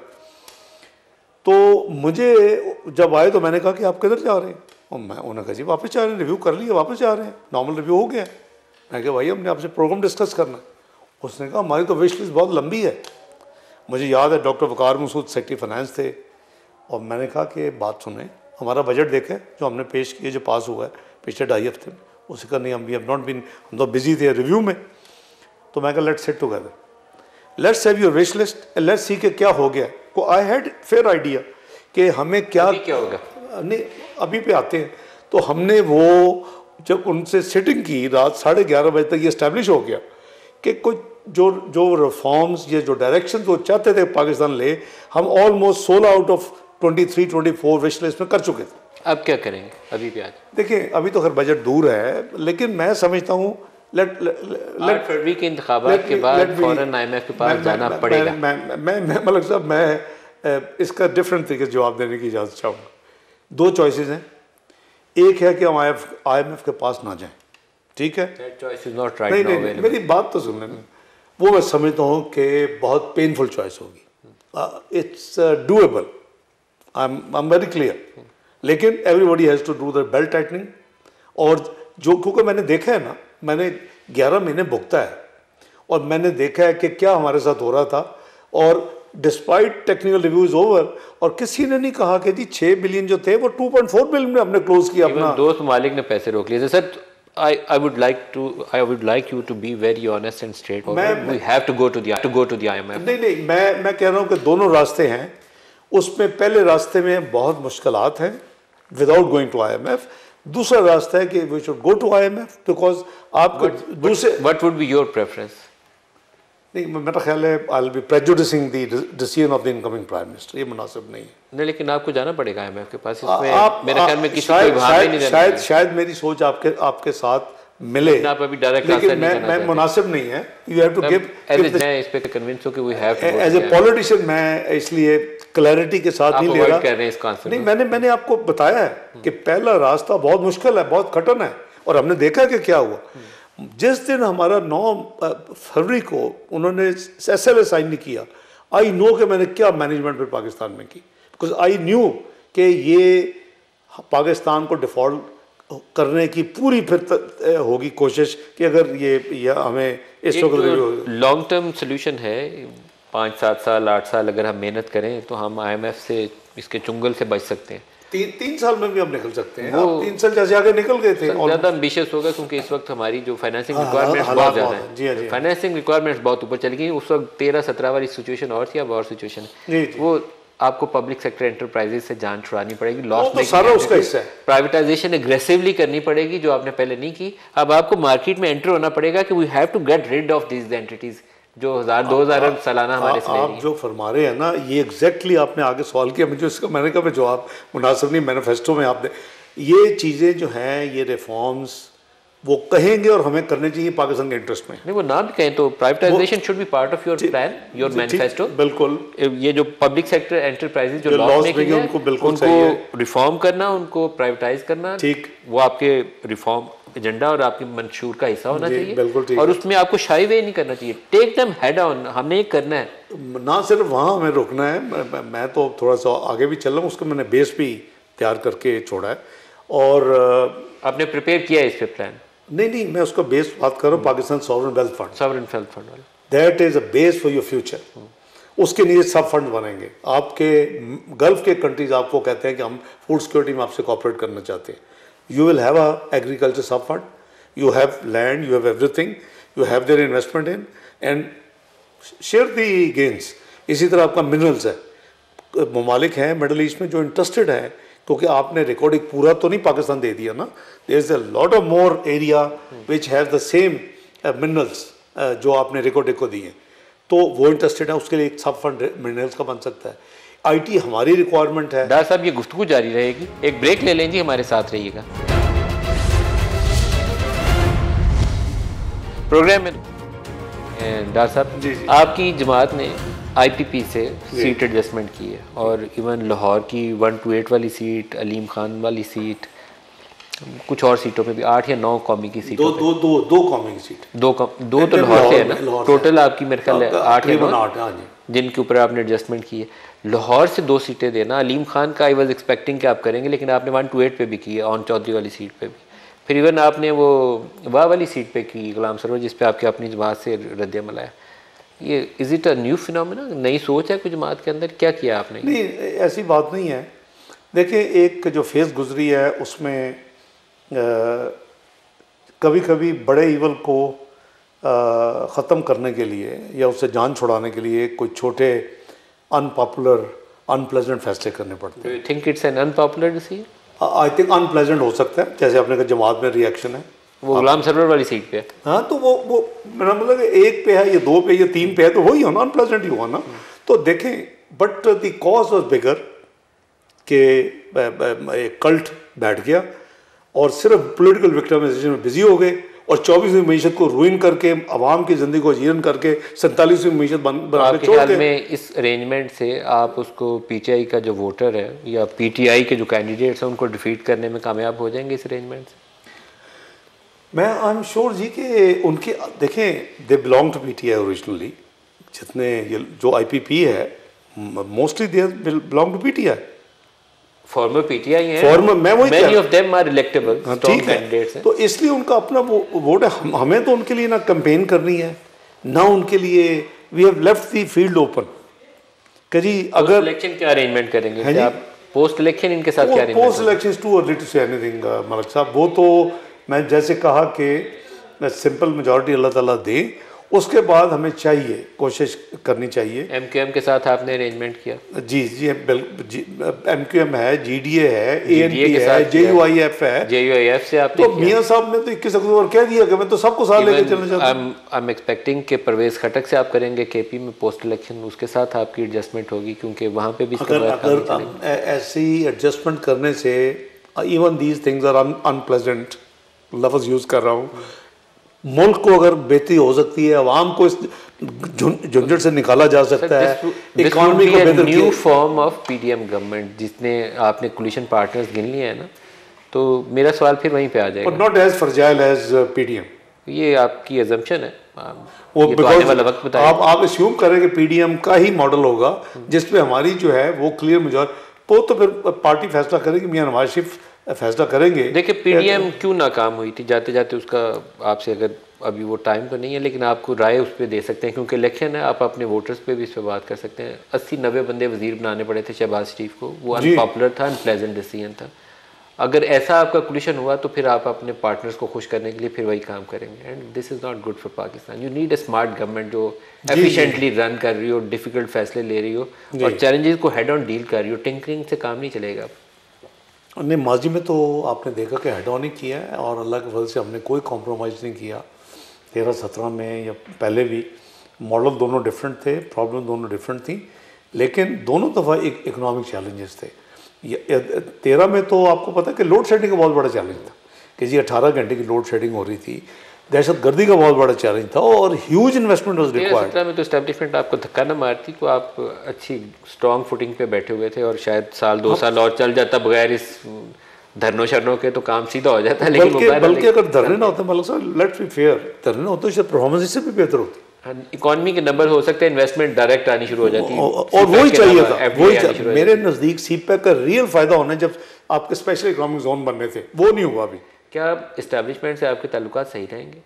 तो मुझे जब आए तो मैंने कहा कि आप किधर जा रहे हैं, और मैं उन्होंने कहा जी वापस जा रहे हैं, रिव्यू कर लिया वापस जा रहे हैं, नॉर्मल रिव्यू हो गया। मैं कहा भाई हमने आपसे प्रोग्राम डिस्कस करना है। उसने कहा हमारी तो विश लिस्ट बहुत लंबी है। मुझे याद है doctor Waqar Masood secretary finance थे, और मैंने कहा कि बात सुने, हमारा बजट देखें जो हमने पेश किया, जो पास हुआ है पिछले ढाई हफ्ते में। उसे कहा नहीं, हम वी हैव नॉट बीन, हम तो बिजी थे रिव्यू में। तो मैं कहा let's sit together, let's have your wish list and let's see के क्या हो गया। को आई हैड फेयर आइडिया कि हमें क्या
अभी क्या होगा,
नहीं अभी पे आते हैं। तो हमने वो जब उनसे सिटिंग की रात साढ़े ग्यारह बजे तक ये इस्टेब्लिश हो गया कि कुछ जो जो रिफॉर्म्स, ये जो डायरेक्शन वो चाहते थे पाकिस्तान ले, हम ऑलमोस्ट सोलह out of twenty three twenty four wish list में कर चुके थे।
अब क्या करेंगे अभी भी आज?
देखिए अभी तो खैर बजट दूर है, लेकिन मैं समझता हूँ लेट
लेट फरवरी के इंतखाबात के बाद फौरन आईएमएफ के पास जाना पड़ेगा।
मैं मैं मैं मलिक साहब मैं इसका डिफरेंट तरीके से जवाब देने की इजाज़त चाहूँगा। दो चॉइसेस हैं, एक है कि हम आईएमएफ के पास ना जाएं, ठीक है, नहीं नहीं मेरी बात तो सुन लें, वो मैं समझता हूँ कि बहुत पेनफुल चॉइस होगी। It's doable, I am I am very clear, लेकिन everybody has to do the belt tightening. और जो क्योंकि मैंने देखा है ना, मैंने ग्यारह महीने भुगता है और मैंने देखा है कि क्या हमारे साथ हो रहा था। और डिस्पाइट टेक्निकल रिव्यूज ओवर, और किसी ने नहीं कहा कि जी छः बिलियन जो थे वो टू पॉइंट फोर बिलियन में हमने क्लोज किया अपना।
दोस्त मालिक ने पैसे रोक लिए थे sir. I I would like to I would like you to be very honest and straightforward. We have to go to the to go to the I M F.
नहीं नहीं मैं मैं कह रहा हूँ कि दोनों रास्ते हैं। उसमें पहले रास्ते में बहुत मुश्किलात हैं without going to I M F. दूसरा रास्ता है कि we should go to I M F because आपको दूसरे
what would be your preference?
नहीं मेरा ख्याल है I will be prejudicing the decision of the incoming prime minister, ये मुनासिब नहीं है।
नहीं लेकिन आपको जाना पड़ेगा आई एम एफ के पास, इसमें
आप,
मेरे ख्याल में किसी
शायद,
को भाग नहीं
शायद शायद मेरी सोच आपके आपके साथ मिले,
आप अभी डायरेक्ट
लेकिन मैं मैं मुनासिब नहीं है। यू हैव टू गिव,
मैं इस पे कन्विंस हूं कि we have to
as a politician, मैं इसलिए क्लैरिटी के साथ नहीं ले रहा
कर रहे हैं इस कॉन्सेप्ट।
नहीं मैंने मैंने आपको बताया है कि पहला रास्ता बहुत मुश्किल है, बहुत कठिन है, और हमने देखा कि क्या हुआ। जिस दिन हमारा नौ फरवरी को उन्होंने एस एल ए साइन नहीं किया, आई नो कि मैंने क्या मैनेजमेंट फिर पाकिस्तान में की, बिकॉज आई न्यू कि ये पाकिस्तान को डिफॉल्ट करने की पूरी फिर होगी कोशिश कि अगर ये, ये हमें इस वक्त
लॉन्ग टर्म सोल्यूशन है, पाँच सात साल आठ साल अगर हम मेहनत करें तो हम आई एम एफ से इसके चुंगल से बच सकते हैं।
तीन तीन साल में भी हम निकल सकते हैं। आप तीन साल जैसे आगे निकल गए थे।
ज़्यादा एम्बिशियस होगा क्योंकि इस वक्त हमारी जो फाइनेंसिंग रिक्वायरमेंट्स बहुत ज़्यादा है, फाइनेंसिंग रिक्वायरमेंट्स बहुत ऊपर चली गई। उस वक्त तेरह सत्रह वाली सिचुएशन और थी, अब और सिचुएशन है। वो आपको पब्लिक सेक्टर एंटरप्राइजेज से जान छुड़ानी पड़ेगी, लॉस
तो सारा उसका हिस्सा है।
प्राइवेटाइजेशन एग्रेसिवली करनी पड़ेगी जो आपने पहले नहीं की। अब आपको मार्केट में एंटर होना पड़ेगा कि we have to get rid of this entities जो हजार दो हजार सालाना हमारे से
आप जो फरमा रहे हैं ना, ये एग्जैक्टली आपने आगे सवाल किया, मुझे इसका मैंने कहा जवाब मुनासिब नहीं, मैनिफेस्टो में आपने ये चीज़ें जो हैं, ये रिफॉर्म्स वो कहेंगे और हमें करने चाहिए पाकिस्तान के इंटरेस्ट में।
नहीं वो ना भी कहें तो privatization should be part of your plan, your manifesto.
बिल्कुल,
ये जो पब्लिक सेक्टर एंटरप्राइजेज जो लॉस मेकिंग है उनको बिल्कुल उनको रिफॉर्म करना, उनको प्राइवेटाइज करना, ठीक, वो आपके रिफॉर्म एजेंडा और आपकी मंशूर का हिस्सा होना चाहिए। और उसमें आपको शाई वे नहीं करना चाहिए, टेक देम हेड ऑन, हमने ये करना है,
ना सिर्फ वहाँ हमें रुकना है। मैं, मैं तो थोड़ा सा आगे भी चल रहा हूँ, उसको मैंने बेस भी तैयार करके छोड़ा है और
आपने प्रिपेयर किया है इस पे प्लान?
नहीं नहीं मैं उसका बेस बात कर रहा हूँ, Pakistan sovereign wealth fund,
sovereign wealth fund वाला,
that is a base for your future. उसके लिए सब फंड बनेंगे। आपके गल्फ के कंट्रीज आपको कहते हैं कि हम फूड सिक्योरिटी में आपसे कॉपरेट करना चाहते हैं, you will have a agriculture sub fund, you have land, you have everything, you have there investment in and share the gains. इसी तरह आपका मिनरल्स है, ममालिक हैं मिडल ईस्ट में जो इंटरेस्टेड है, क्योंकि आपने रिकॉर्डिंग पूरा तो नहीं पाकिस्तान दे दिया ना, there is a lot of more area which have the same minerals जो आपने रिकॉर्ड को दिए, तो वो इंटरेस्टेड है, उसके लिए एक सब फंड मिनरल्स का बन सकता है। आईटी हमारी रिक्वायरमेंट है।
डॉक्टर साहब ये गुफ्तगू जारी रहेगी, एक ब्रेक ले लें जी, हमारे साथ रहिएगा। प्रोग्राम में डॉक्टर साहब आपकी जमात ने आईपीपी से सीट एडजस्टमेंट की है और इवन लाहौर की वन टू एट वाली सीट, अलीम खान वाली सीट, कुछ और सीटों पे भी आठ या नौ कौमी की सीटों
दो दो दो दो कौमी की सीट,
दो दो तो लाहौर से है ना, टोटल आपकी मेरे ख्याल है आठ या नौ जिनके ऊपर आपने एडजस्टमेंट की है। लाहौर से दो सीटें देना, अलीम खान का आई वॉज एक्सपेक्टिंग कि आप करेंगे, लेकिन आपने वन टू एट पे भी की है, ऑन चौधरी वाली सीट पे भी, फिर इवन आपने वो वाह वाली सीट पे की गुलाम सरवर, जिस पे आपकी अपनी जमात से रद्द-ए-अमल आया। ये is it a new phenomena, नई सोच है कुछ जमात के अंदर, क्या किया आपने?
नहीं, ऐसी बात नहीं है। देखिए, एक जो फेज़ गुजरी है उसमें कभी कभी बड़े इवल को ख़त्म करने के लिए या उससे जान छुड़ाने के लिए कोई छोटे अनपॉपुलर अनप्लेजेंट फैसले करने पड़ते हैं।
Think it's an unpopular decision?
I think unpleasant हो सकता है, जैसे आपने कहा जमात में रिएक्शन है,
वो गुलाम सरवर वाली सीट पे।
हाँ, तो वो वो मेरा मतलब एक पे है या दो पे या तीन पे है, तो वही हो ना, अनप्लेजेंट ही हुआ ना। तो देखें, but the cause was bigger के एक कल्ट बैठ गया और सिर्फ पॉलिटिकल विक्टिमाइजेशन में बिजी हो गए और चौबीसवीं मीशत को रूइन करके, आवाम की ज़िंदगी को जीर्ण करके सैंतालीसवीं मीशत बना के छोड़ दे।
में इस अरेंजमेंट से आप उसको पीटीआई का जो वोटर है या पीटीआई के जो कैंडिडेट्स हैं उनको डिफीट करने में कामयाब हो जाएंगे इस अरेंजमेंट से?
मैं आई एम श्योर जी कि उनके, देखें, they belong to PTI originally, जितने ये जो आईपीपी है mostly they belong to PTI,
former PTI हैं,
फॉर्मर, मैं वही
many of them are electable strong candidates हैं,
तो इसलिए उनका अपना वो वोट है। हम, हमें तो उनके लिए ना कैंपेन करनी है ना उनके लिए, we have left the field open कि जी अगर
इलेक्शन क्या अरेंजमेंट करेंगे, क्या आप पोस्ट इलेक्शन इनके साथ क्या arrangement?
Post election is too early to say anything Malik साहब। वो तो मैं जैसे कहा कि सिंपल मेजॉरिटी अल्लाह ताला दे, उसके बाद हमें चाहिए, कोशिश करनी चाहिए।
एमक्यूएम के साथ आपने अरेंजमेंट किया?
जी जी, एमक्यूएम है, जीडीए है, एएनपी है, जेयूआईएफ है।
जेयूआईएफ से आपने
तो मियां साहब ने तो इक्कीस अक्टूबर कह दिया कि मैं तो सबको साथ लेके चलना चाहता हूं।
आई एम एक्सपेक्टिंग कि परवेज खटक से आप करेंगे केपी में पोस्ट इलेक्शन, उसके साथ आपकी एडजस्टमेंट होगी, क्योंकि वहां पे भी
अगर अगर ऐसी एडजस्टमेंट करने से, even these things are unpleasant, लफ्ज यूज कर रहा हूँ, मुल्क को अगर बेहतरी हो सकती है, आवाम को इस झंझट से निकाला जा सकता है, इकोनॉमी को बेहतर,
new form of PDM government, जिसने आपने कोलिशन पार्टनर्स गिन लिए हैं ना, तो मेरा सवाल फिर वहीं पे आ जाएगा।
But not as fragile as PDM.
ये आपकी अजम्पशन है,
वो
ये तो आने वाला वक्त बताएगा।
आप आप अस्यूम करें कि पीडीएम का ही मॉडल होगा जिसपे हमारी जो है वो क्लियर मेजॉरिटी, वो तो फिर पार्टी फैसला करेगी, मियां नवाज शरीफ फैसला करेंगे।
देखिए, पीडीएम क्यों नाकाम हुई थी, जाते जाते उसका आपसे, अगर अभी वो टाइम तो नहीं है लेकिन आपको राय उस पर दे सकते हैं, क्योंकि इलेक्शन है, आप अपने वोटर्स पे भी इस पर बात कर सकते हैं। अस्सी नब्बे बंदे वजीर बनाने पड़े थे शहबाज शरीफ को, वो अनपॉपुलर था, अनप्लेजेंट डिसीजन था। अगर ऐसा आपका कोलिशन हुआ तो फिर आप अपने पार्टनर्स को खुश करने के लिए फिर वही काम करेंगे, and this is not good for Pakistan. You need a smart government जो एफिशिएंटली रन कर रही हो, डिफिकल्ट फैसले ले रही हो और चैलेंजेस को हेड ऑन डील कर रही हो। टिंकरिंग से काम नहीं चलेगा।
नहीं, माजी में तो आपने देखा कि हेड ऑन ही किया है और अल्लाह के फजल से हमने कोई कॉम्प्रोमाइज़ नहीं किया। तेरह सत्रह में या पहले भी मॉडल दोनों डिफरेंट थे, प्रॉब्लम दोनों डिफरेंट थी, लेकिन दोनों दफ़ा एक इकोनॉमिक चैलेंजेस थे। तेरह में तो आपको पता है कि लोड शेडिंग का बहुत बड़ा चैलेंज था कि जी अठारह घंटे की लोड शेडिंग हो रही थी, दहशत गर्दी का बहुत बड़ा चैलेंज था और ह्यूज इन्वेस्टमेंट वाज रिक्वायर्ड।
सत्रह में तो एस्टैब्लिशमेंट आपको धक्का न मारती तो आप अच्छी स्ट्रॉन्ग फुटिंग पे बैठे हुए थे और शायद साल दो साल और चल जाता बगैर इस धरनों शरणों के, तो काम सीधा हो जाता है। लेकिन
बल्कि बल्कि अगर धरने ना होते, मलिक साहब लेट्स बी फेयर, धरने ना होते तो परफॉर्मेंस इससे भी बेहतर होती,
इकोनॉमी के नंबर हो सकते हैं, इन्वेस्टमेंट डायरेक्ट आनी शुरू हो जाती है
और वही चाहिए था। वही मेरे नज़दीक सीपैक का रियल फ़ायदा होना जब आपके स्पेशल इकोनॉमिक जोन बनने थे, वो नहीं हुआ अभी।
क्या इस्टेब्लिशमेंट से आपके ताल्लुकात सही रहेंगे?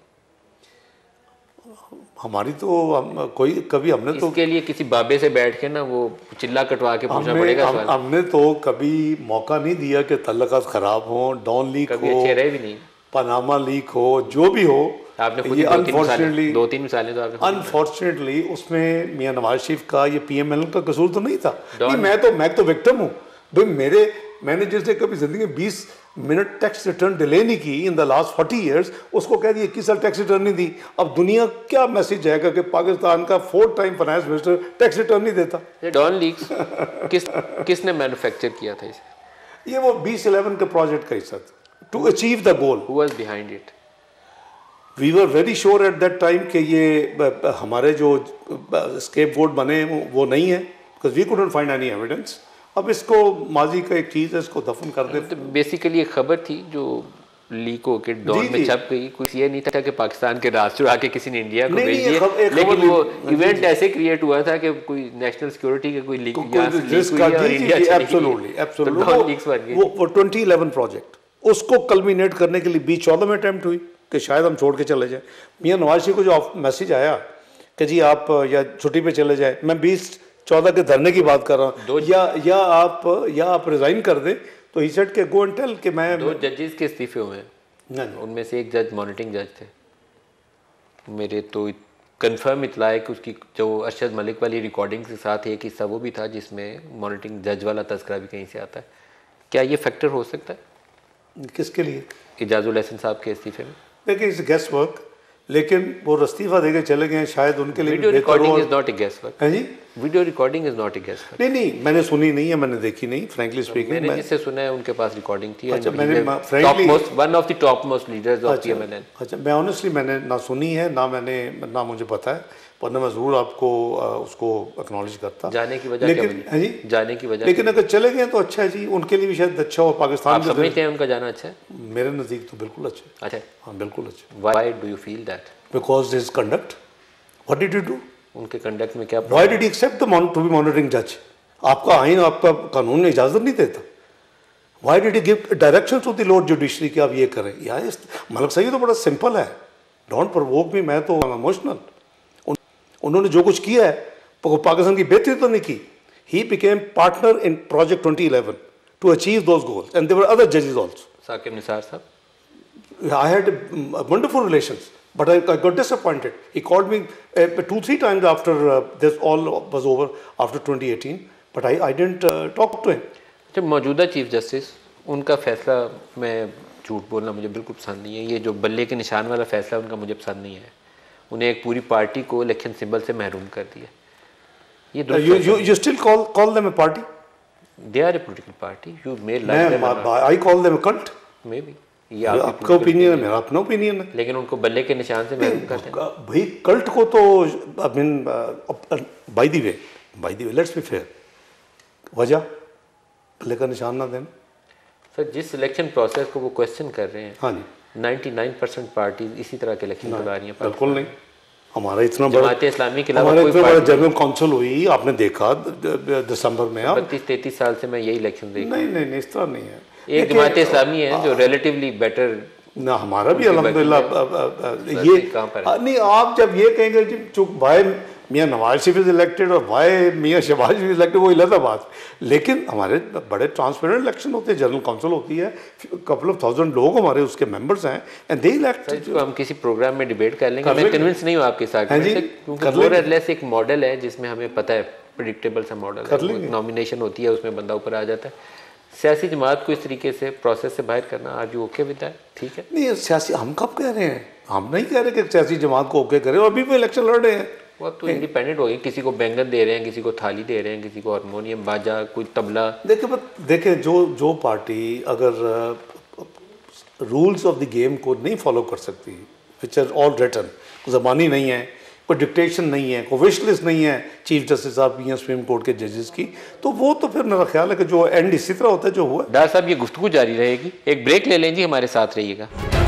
हमारी तो हम कोई कभी हमने तो
इसके लिए किसी बाबे से बैठ के ना वो चिल्ला कटवा के पूछना पड़ेगा।
हम, हमने तो कभी मौका नहीं दिया कि ताल्लुकात खराब हो, डॉन लीक हो,
अच्छे रहे भी नहीं,
पनामा लीक हो, जो भी हो।
आपने खुद अनफॉर्चुनेटली दो तीन मिसालें तो आपने
अनफॉर्चुनेटली उसमें मियां नवाज शरीफ का ये पीएमएल का कसूर तो नहीं था। नहीं, मैं तो मैं तो विक्टिम हूँ भाई। मेरे मैंने जिसने कभी ज़िंदगी में बीस मिनट टैक्स रिटर्न डिले नहीं की in the last forty years, उसको कह दिए इक्कीस साल टैक्स रिटर्न नहीं दी। अब दुनिया क्या मैसेज जाएगा कि पाकिस्तान का fourth time finance minister tax return नहीं देता।
ये डॉन लीक्स किस किसने मैन्युफैक्चर किया था इसे?
ये वो बीस इलेवन के प्रोजेक्ट का हिस्सा था, to achieve the goal.
Who was behind it?
We were very sure at that time कि ये हमारे जो स्केपगोट बने वो नहीं है, because we couldn't find any evidence. अब इसको माजी का एक चीज़ है, इसको दफन कर दे।
तो बेसिकली एक खबर थी जो लीक होकर डॉन में छप गई, कुछ ये नहीं था कि पाकिस्तान के राज चुरा के किसी ने इंडिया को भेज दिया, लेकिन वो इवेंट ऐसे क्रिएट हुआ था कि कोई नेशनल सिक्योरिटी के कोई लीक
वो ट्वेंटी इलेवन प्रोजेक्ट उसको कल्मिनेट करने के लिए बीस चौदह में अटेम्प्ट हुई कि शायद हम छोड़ के चले जाएं। मियां नवाज शरीफ को जो मैसेज आया कि जी आप या छुट्टी पे चले जाए, मैं बीस चौदह के धरने की बात कर रहा हूँ, या या आप या आप रिजाइन कर दें, तो ही सेड के गो एंड टेल कि मैं
दो जजेस के इस्तीफे हुए हैं, उनमें से एक जज मॉनिटरिंग जज थे। मेरे तो कंफर्म इतला है कि उसकी जो अरशद मलिक वाली रिकॉर्डिंग के साथ एक हिस्सा वो भी था जिसमें मॉनिटरिंग जज वाला तस्करा भी कहीं से आता है। क्या ये फैक्टर हो सकता है?
किसके लिए?
इजाजुल हसन साहब के इस्तीफे में।
देखिए इट्स गेस वर्क, लेकिन वो इस्तीफा देके चले गए, शायद उनके लिए
video recording is not a guess work.
है जी,
video recording is not a guess work.
नहीं नहीं मैंने सुनी नहीं है, मैंने देखी नहीं, फ्रैंकली स्पीकिंग।
मैंने जिससे सुना है उनके पास रिकॉर्डिंग थी।
अच्छा, मैंने frankly
one of the top most leaders of PMLN.
अच्छा, मैं ऑनेस्टली मैंने ना सुनी है, ना मैंने ना मुझे पता है, वरना मैं ज़रूर आपको उसको एक्नॉलेज करता।
जाने की वजह
लेकिन
क्या जी? जाने की वजह
लेकिन अगर चले गए तो अच्छा है जी, उनके लिए भी शायद अच्छा हो। पाकिस्तान
आप समझते हैं उनका जाना अच्छा है?
मेरे नज़दीक तो बिल्कुल अच्छा है।
अच्छा,
हाँ बिल्कुल अच्छा।
Why do you feel that?
Because his conduct, what did you do?
उनके कंडक्ट में क्या?
Why did he accept the to be monitoring जज? आपका आइन, आपका कानून में इजाज़त नहीं देता। Why did he give direction to the lord judiciary कि आप ये करें? यार मतलब सही तो बड़ा सिंपल है, डोंट प्रोवोक मी, मैं तो इमोशनल। उन्होंने जो कुछ किया है पाकिस्तान की बेहतरी तो नहीं की। He became partner in project twenty eleven to achieve those goals and there were other जजेस आल्सो।
साकिब निसार साहब,
I had uh, wonderful relations, but I, I got disappointed. He called me uh, two, three times after uh, this all was over after twenty eighteen, but I, I didn't uh, talk to him.
जब मौजूदा चीफ जस्टिस, उनका फैसला, मैं झूठ बोलना मुझे बिल्कुल पसंद नहीं है। ये जो बल्ले के निशान वाला फैसला उनका मुझे पसंद नहीं है। उन्हें एक पूरी पार्टी को इलेक्शन सिंबल से महरूम कर दिया। ये
uh, you, you, you still call call them a party?
They are a political party. You may like them or not.
I call them a cult.
Maybe.
ये आपका ओपिनियन है, मेरा अपना ओपिनियन है,
लेकिन उनको बल्ले के निशान से महरूम करते हैं।
भाई कल्ट को तो I mean by the way by the way let's be fair, वजह बल्ले का निशान ना देना।
सर, जिस सिलेक्शन प्रोसेस को वो क्वेश्चन कर रहे हैं,
हाँ जी,
निन्यानवे परसेंट पार्टी इसी तरह के इलेक्शन करवा रही हैं।
बिल्कुल नहीं। हमारा इतना बड़ा
जमात इस्लामी के अलावा
हमारा
कोई
इतना बड़ा जनरल काउंसिल हुई, आपने देखा दिसंबर में। आप
बत्तीस तैंतीस साल से मैं यही इलेक्शन देख
नहीं नहीं नहीं इस तरह नहीं है।
एक जमात इस्लामी है जो रिलेटिवली बेटर
ना, हमारा भी अल्हम्दुलिल्लाह ये नहीं। आप जब ये कहेंगे कि चूँकि भाई मियाँ नवाज शरीफ इज इलेक्टेड और भाई मियाँ शहबाज शरीफ इलेक्टेड, वो अलग बात। लेकिन हमारे बड़े ट्रांसपेरेंट इलेक्शन होते हैं, जनरल काउंसिल होती है, कपल ऑफ थाउजेंड लोग हमारे उसके मेंबर्स हैं एंड दे इलेक्ट।
हम किसी प्रोग्राम में डिबेट कर लेंगे। मैं कन्विंस नहीं हूँ आपके साथ, क्योंकि मोर और लेस एक मॉडल है जिसमें हमें पता है, प्रिडिक्टेबल सा मॉडल है। नॉमिनेशन होती है, उसमें बंदा ऊपर आ जाता है। सियासी जमात को इस तरीके से प्रोसेस से बाहर करना, आज यू ओके विद दैट? ठीक है।
नहीं, सियासी हम कब कह रहे हैं? हम नहीं कह रहे कि सियासी जमात को ओके करें, और अभी भी इलेक्शन लड़ रहे हैं।
वो तो इंडिपेंडेंट हो गए, किसी को बैंगन दे रहे हैं, किसी को थाली दे रहे हैं, किसी को हारमोनियम, बाजा, कोई तबला।
देखिए देखिए जो जो पार्टी अगर रूल्स ऑफ द गेम को नहीं फॉलो कर सकती, विच आर ऑल रिटन, ज़बानी नहीं है, कोई डिक्टेशन नहीं है, कोई विश लिस्ट नहीं है चीफ जस्टिस साहब की या सुप्रीम कोर्ट के जजेस की, तो वो तो फिर मेरा ख्याल है कि जो एंड इसी तरह होता है जो हुआ।
डॉक्टर साहब, ये गुफ्तगू जारी रहेगी, एक ब्रेक ले लें जी, हमारे साथ रहिएगा।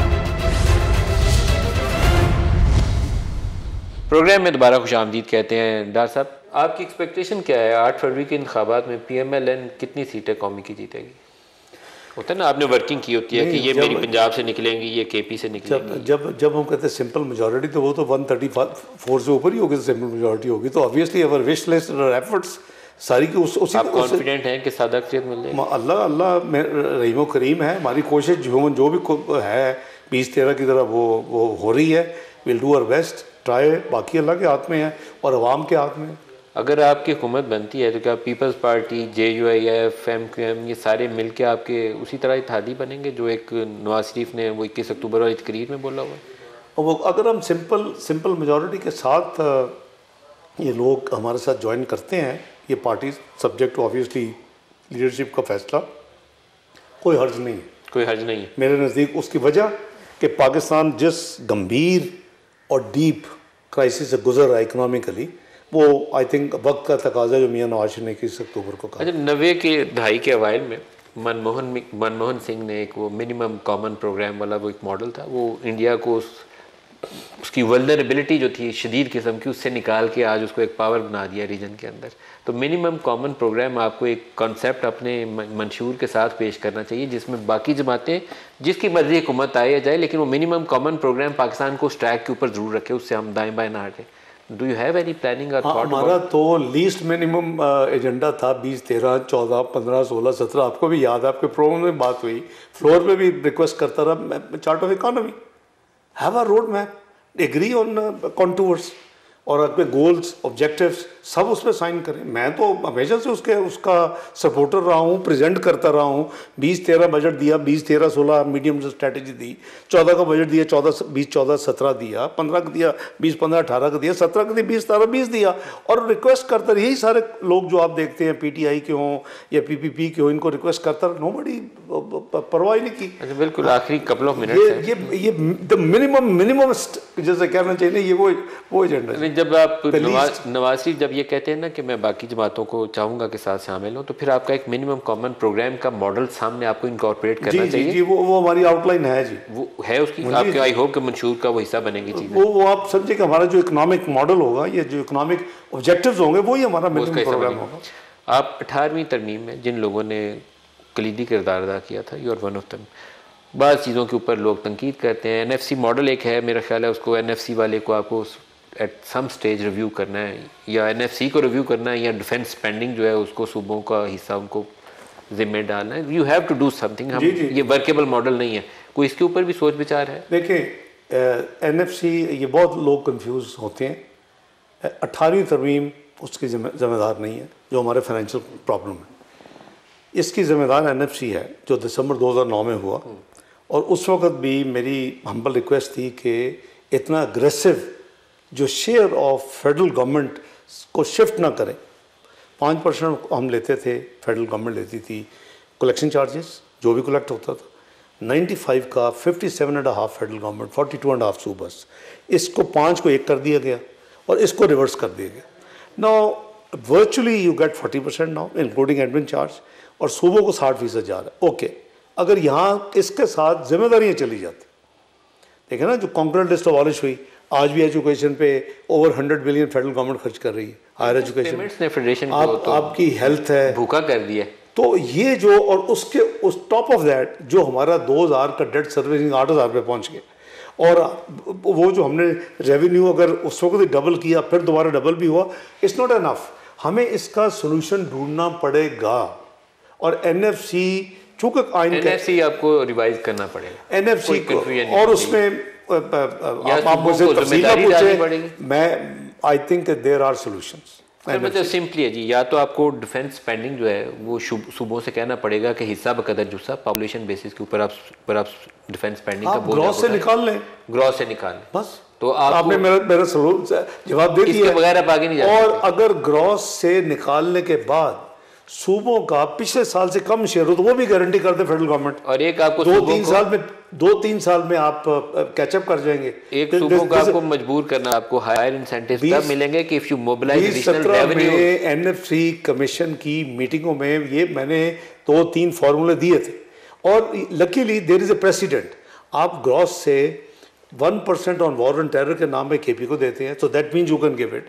प्रोग्राम में दोबारा खुशामदीद कहते हैं। डॉक्टर साहब, आपकी एक्सपेक्टेशन क्या है? आठ फरवरी के इंतखाबात में पीएमएलएन कितनी सीटें कौमी की जीतेगी? होता है ना, आपने वर्किंग की होती है कि ये मेरी पंजाब से निकलेंगी, ये केपी से निकलेंगी।
जब जब जब हम कहते हैं सिंपल मेजॉरिटी, तो वो तो वन थर्टी फोर से ऊपर ही होगी, तो सिंपल मेजॉरिटी होगी। तो ऑब्वियसली अवर विश लिस्ट और एफर्ट्स सारी की उस उसी
आप कॉन्फिडेंट हैं कि सादा अक्सरियत मिल जाएगी?
अल्लाह अल्लाह रहीम करीम है, हमारी कोशिश जो जो भी है बीस तेरह की तरह वो वो हो रही है। Will do our best, try. बाकी अल्लाह के हाथ में है और अवाम के हाथ में है।
अगर आपकी हुकूमत बनती है तो क्या Peoples Party, J U I F, M Q M, ये सारे मिल के आपके उसी तरह इत्तेहादी बनेंगे जो एक नवाज शरीफ ने वो इक्कीस अक्टूबर वाली तकरीर में बोला हुआ?
और वो अगर हम सिंपल सिंपल मेजॉरिटी के साथ ये लोग हमारे साथ ज्वाइन करते हैं, ये party subject to obviously leadership का फैसला, कोई हर्ज नहीं है।
कोई हर्ज नहीं है
मेरे नज़दीक। उसकी वजह कि पाकिस्तान जिस गंभीर और डीप क्राइसिस से गुजर रहा है इकोनॉमिकली, वो आई थिंक वक्त का तकाजा जो मियाँ नवाज शरीफ ने इक्कीस अक्टूबर को कहा।
अच्छा, नब्बे के दहाई के अवाइल में मनमोहन मनमोहन सिंह ने एक वो मिनिमम कॉमन प्रोग्राम वाला वो एक मॉडल था, वो इंडिया को उस उसकी वल्नरेबिलिटी जो थी शदीद किस्म की, उससे निकाल के आज उसको एक पावर बना दिया रीजन के अंदर। तो मिनिमम कॉमन प्रोग्राम आपको एक कॉन्सेप्ट अपने मंशूर के साथ पेश करना चाहिए जिसमें बाकी जमातें जिसकी मर्जी हुकूमत आए या जाए, लेकिन वो मिनिमम कॉमन प्रोग्राम पाकिस्तान को उस ट्रैक के ऊपर ज़रूर रखे, उससे हम दाएँ बाएँ ना हटें। Do you have any planning और थॉट?
हमारा तो लीस्ट मिनिमम एजेंडा था बीस, तेरह, चौदह, पंद्रह, सोलह, सत्रह। आपको भी याद है, आपके प्रोग्राम में बात हुई, फ्लोर पे भी रिक्वेस्ट करता रहा, chart of economy, have a road map, agree on contours और अपने गोल्स, ऑब्जेक्टिव्स सब उस पर साइन करें। मैं तो हमेशा से उसके उसका सपोर्टर रहा हूँ, प्रेजेंट करता रहा हूँ। बीस तेरह बजट दिया, बीस तेरह सोलह मीडियम स्ट्रैटेजी दी, चौदह का बजट दिया, चौदह बीस चौदह सत्रह दिया, पंद्रह का दिया, बीस पंद्रह अठारह का दिया, सत्रह का दिया, बीस सतारह बीस दिया। और रिक्वेस्ट करता रहा, यही सारे लोग जो आप देखते हैं पीटीआई के हों या पीपीपी के हों, इनको रिक्वेस्ट करता रहा, नोबडी परवाह नहीं की।
अच्छा, बिल्कुल आखिरी कपल ऑफ मिनट
ये ये ये द मिनिमम मिनिमम जैसे कहना चाहिए, ये वो वो एजेंडा।
जब आप नवाज नवाज शरीफ जब ये कहते हैं ना कि मैं बाकी जमातों को चाहूँगा कि साथ शामिल हो, तो फिर आपका एक मिनिमम कॉमन प्रोग्राम का मॉडल सामने आपको इनकॉर्पोरेट करना
जी,
चाहिए।
जी, जी, वो वो हमारी आउटलाइन है जी,
वो है उसकी, आपके आई होप कि मंशूर का वो हिस्सा बनेगी चीज़ें।
वो वो आप समझे कि हमारा जो इकोनॉमिक मॉडल होगा, ये जो इकोनॉमिक ऑब्जेक्टिव्स होंगे, वही हमारा मिनिमम प्रोग्राम होगा।
आप अठारहवीं तरमीम में जिन लोगों ने कलीदी किरदार अदा किया था, you are one of them. बाद चीज़ों के ऊपर लोग तनकीद करते हैं। एन एफ सी मॉडल एक है, मेरा ख्याल है उसको एन एफ सी वाले को आपको एट सम स्टेज रिव्यू करना है, या एन एफ सी को रिव्यू करना है, या डिफेंस स्पेंडिंग जो है उसको सूबों का हिस्सा उनको जिम्मे डालना है। You have to do something. हम ये वर्केबल मॉडल नहीं है, कोई इसके ऊपर भी सोच विचार है?
देखिए, एन एफ सी, ये बहुत लोग कंफ्यूज होते हैं। अठारहवीं तरमीम उसकी जिम्मेदार नहीं है जो हमारे फाइनेंशियल प्रॉब्लम है, इसकी जिम्मेदार एन एफ सी है जो दिसंबर दो हज़ार नौ में हुआ। और उस वक्त भी मेरी हम्बल रिक्वेस्ट थी कि इतना अग्रेसिव जो शेयर ऑफ फेडरल गवर्नमेंट को शिफ्ट ना करें। पाँच परसेंट हम लेते थे, फेडरल गवर्नमेंट लेती थी कलेक्शन चार्जेस जो भी कलेक्ट होता था, पचानवे का सत्तावन एंड हाफ फेडरल गवर्नमेंट, बयालीस एंड हाफ सूबस। इसको पाँच को एक कर दिया गया और इसको रिवर्स कर दिया गया। Now virtually you get forty percent now including admin charge, और सूबों को साठ फीसद जा रहा है। ओके, अगर यहाँ इसके साथ जिम्मेदारियाँ चली जाती, देखें ना जो कॉन्करेंट लिस्ट अबॉलिश हुई, आज भी एजुकेशन पे over hundred billion federal government खर्च कर रही है, हायर एजुकेशन
ने फेडरेशन
आप,
को तो
आपकी हेल्थ है,
भूखा कर दिया।
तो ये जो, और उसके उस टॉप ऑफ दैट जो हमारा दो हज़ार का डेट सर्विसिंग आठ हज़ार पे पहुँच गए, और वो जो हमने रेवेन्यू अगर उस वक्त ही डबल किया फिर दोबारा डबल भी हुआ, इट्स नॉट एनफ। हमें इसका सोल्यूशन ढूंढना पड़ेगा। और एन एफ सी चूँकि आइन
एन एफ सी आपको रिवाइज करना पड़ेगा,
एन एफ सी को, और उसमें आप मुझे तफसील पूछे, मैं I think there are solutions.
मतलब सिंपली है जी, या तो आपको डिफेंस स्पेंडिंग जो है वो सूबों से कहना पड़ेगा कि हिस्सा बकदर जुस्सा पॉपुलेशन बेसिस के ऊपर आप पर आप डिफेंस स्पेंडिंग का बोझ
ग्रॉस से निकाल लें,
ग्रॉस से निकाल लें
बस।
तो आप
आपने मेरा मेरा जवाब दे दिया,
इसके बगैर आप आगे नहीं जा
सकते। और अगर ग्रॉस से निकालने के बाद सूबों का पिछले साल से कम शेयर हो तो वो भी गारंटी करते फेडरल गवर्नमेंट,
और एक आपको
दो तीन साल में दो तीन साल में आप कैचअप कर जाएंगे।
एक सूबों का आपको मजबूर करना, आपको हायर इंसेंटिव्स तब मिलेंगे कि if you mobilize additional revenue.
NFC commission की मीटिंगों में ये मैंने दो तीन फॉर्मूले दिए थे, और luckily there is a president. आप ग्रॉस से one percent on war and terror के नाम पे केपी को देते हैं, so that means you can give it.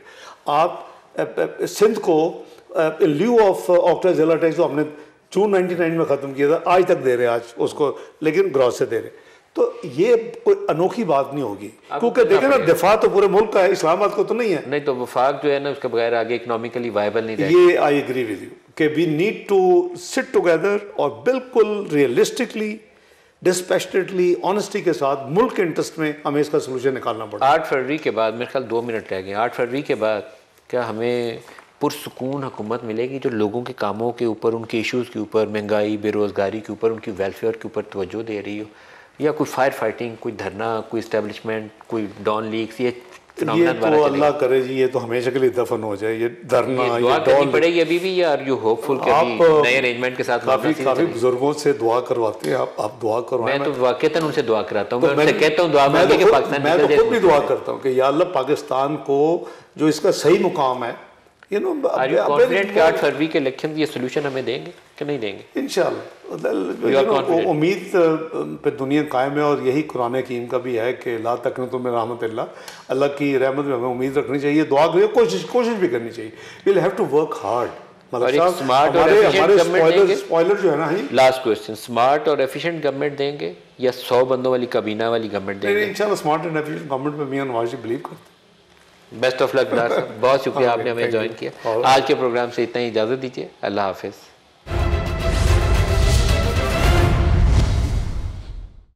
आप सिंध को ल्यू ऑफ ऑक्टा जिला टैक्स जो हमने जून नाइन्टी नाइन में ख़त्म किया था, आज तक दे रहे हैं आज उसको, लेकिन ग्रॉस से दे रहे। तो ये कोई अनोखी बात नहीं होगी, क्योंकि देखें ना दिफा तो पूरे मुल्क का है, इस्लामाबाद को तो नहीं है।
नहीं तो वफाक जो है ना उसके बगैर आगे इकोनॉमिकली वायबल नहीं रहेगा।
ये आई एग्री विद यू कि we need to sit together और बिल्कुल रियलिस्टिकली, डिस्पैशनेटली, ऑनेस्टी के साथ मुल्क के इंटरेस्ट में हमें इसका सोल्यूशन निकालना पड़ेगा।
आठ फरवरी के बाद मेरे ख्याल दो मिनट रह गए। आठ फरवरी के बाद क्या हमें पुरसुकून हुकूमत मिलेगी जो लोगों के कामों के ऊपर, उनके इश्यूज़ के ऊपर, महंगाई, बेरोज़गारी के ऊपर, उनकी वेलफेयर के ऊपर तवज्जो दे रही हो, या कोई फायर फाइटिंग, कोई धरना, कोई इस्टेब्लिशमेंट, कोई डॉन लीग्स, ये
ये तो अल्लाह करे जी, ये तो हमेशा के लिए दफन हो जाए, ये धरना, ये
दुआ करनी पड़ेगी अभी भी, या आर यू होपफुल कि अभी नए अरेंजमेंट के साथ?
काफी काफी बुजुर्गों से दुआ करवाते हैं आप आप दुआ करवाएं।
मैं तो वाकईतन उनसे दुआ कराता हूँ, मैं उनसे कहता हूँ दुआ मांगे कि पाकिस्तान,
मैं तो खुद भी दुआ करता हूँ कि या अल्लाह पाकिस्तान को जो इसका सही मुकाम है, you know,
are you confident कि आठ फरवरी के इलेक्शन ये सोल्यूशन हमें देंगे कि नहीं देंगे?
इंशाल्लाह उम्मीद पे दुनिया कायम है, और यही कुरान हकीम का भी है कि ला तकनतु मिन रहमतिल्लाह, अल्लाह की रहमत में हमें उम्मीद रखनी चाहिए, दुआ करिए, कोशिश कोशिश भी करनी चाहिए। We will have to work hard.
मतलब स्मार्ट और एफिशिएंट गवर्नमेंट देंगे।
स्पॉइलर जो है ना,
लास्ट क्वेश्चन, स्मार्ट और एफिशिएंट गवर्नमेंट देंगे या सौ बंदों वाली काबीना वाली गवर्नमेंट देंगे?
इंशाल्लाह स्मार्ट एंड एफिशिएंट गवर्नमेंट में मियां नवाज बिलीव करते हैं।
बेस्ट ऑफ लक डार साहब, बहुत शुक्रिया आपने हमें ज्वाइन किया। आज के प्रोग्राम से इतना ही, इजाज़त दीजिए, अल्लाह हाफिज़।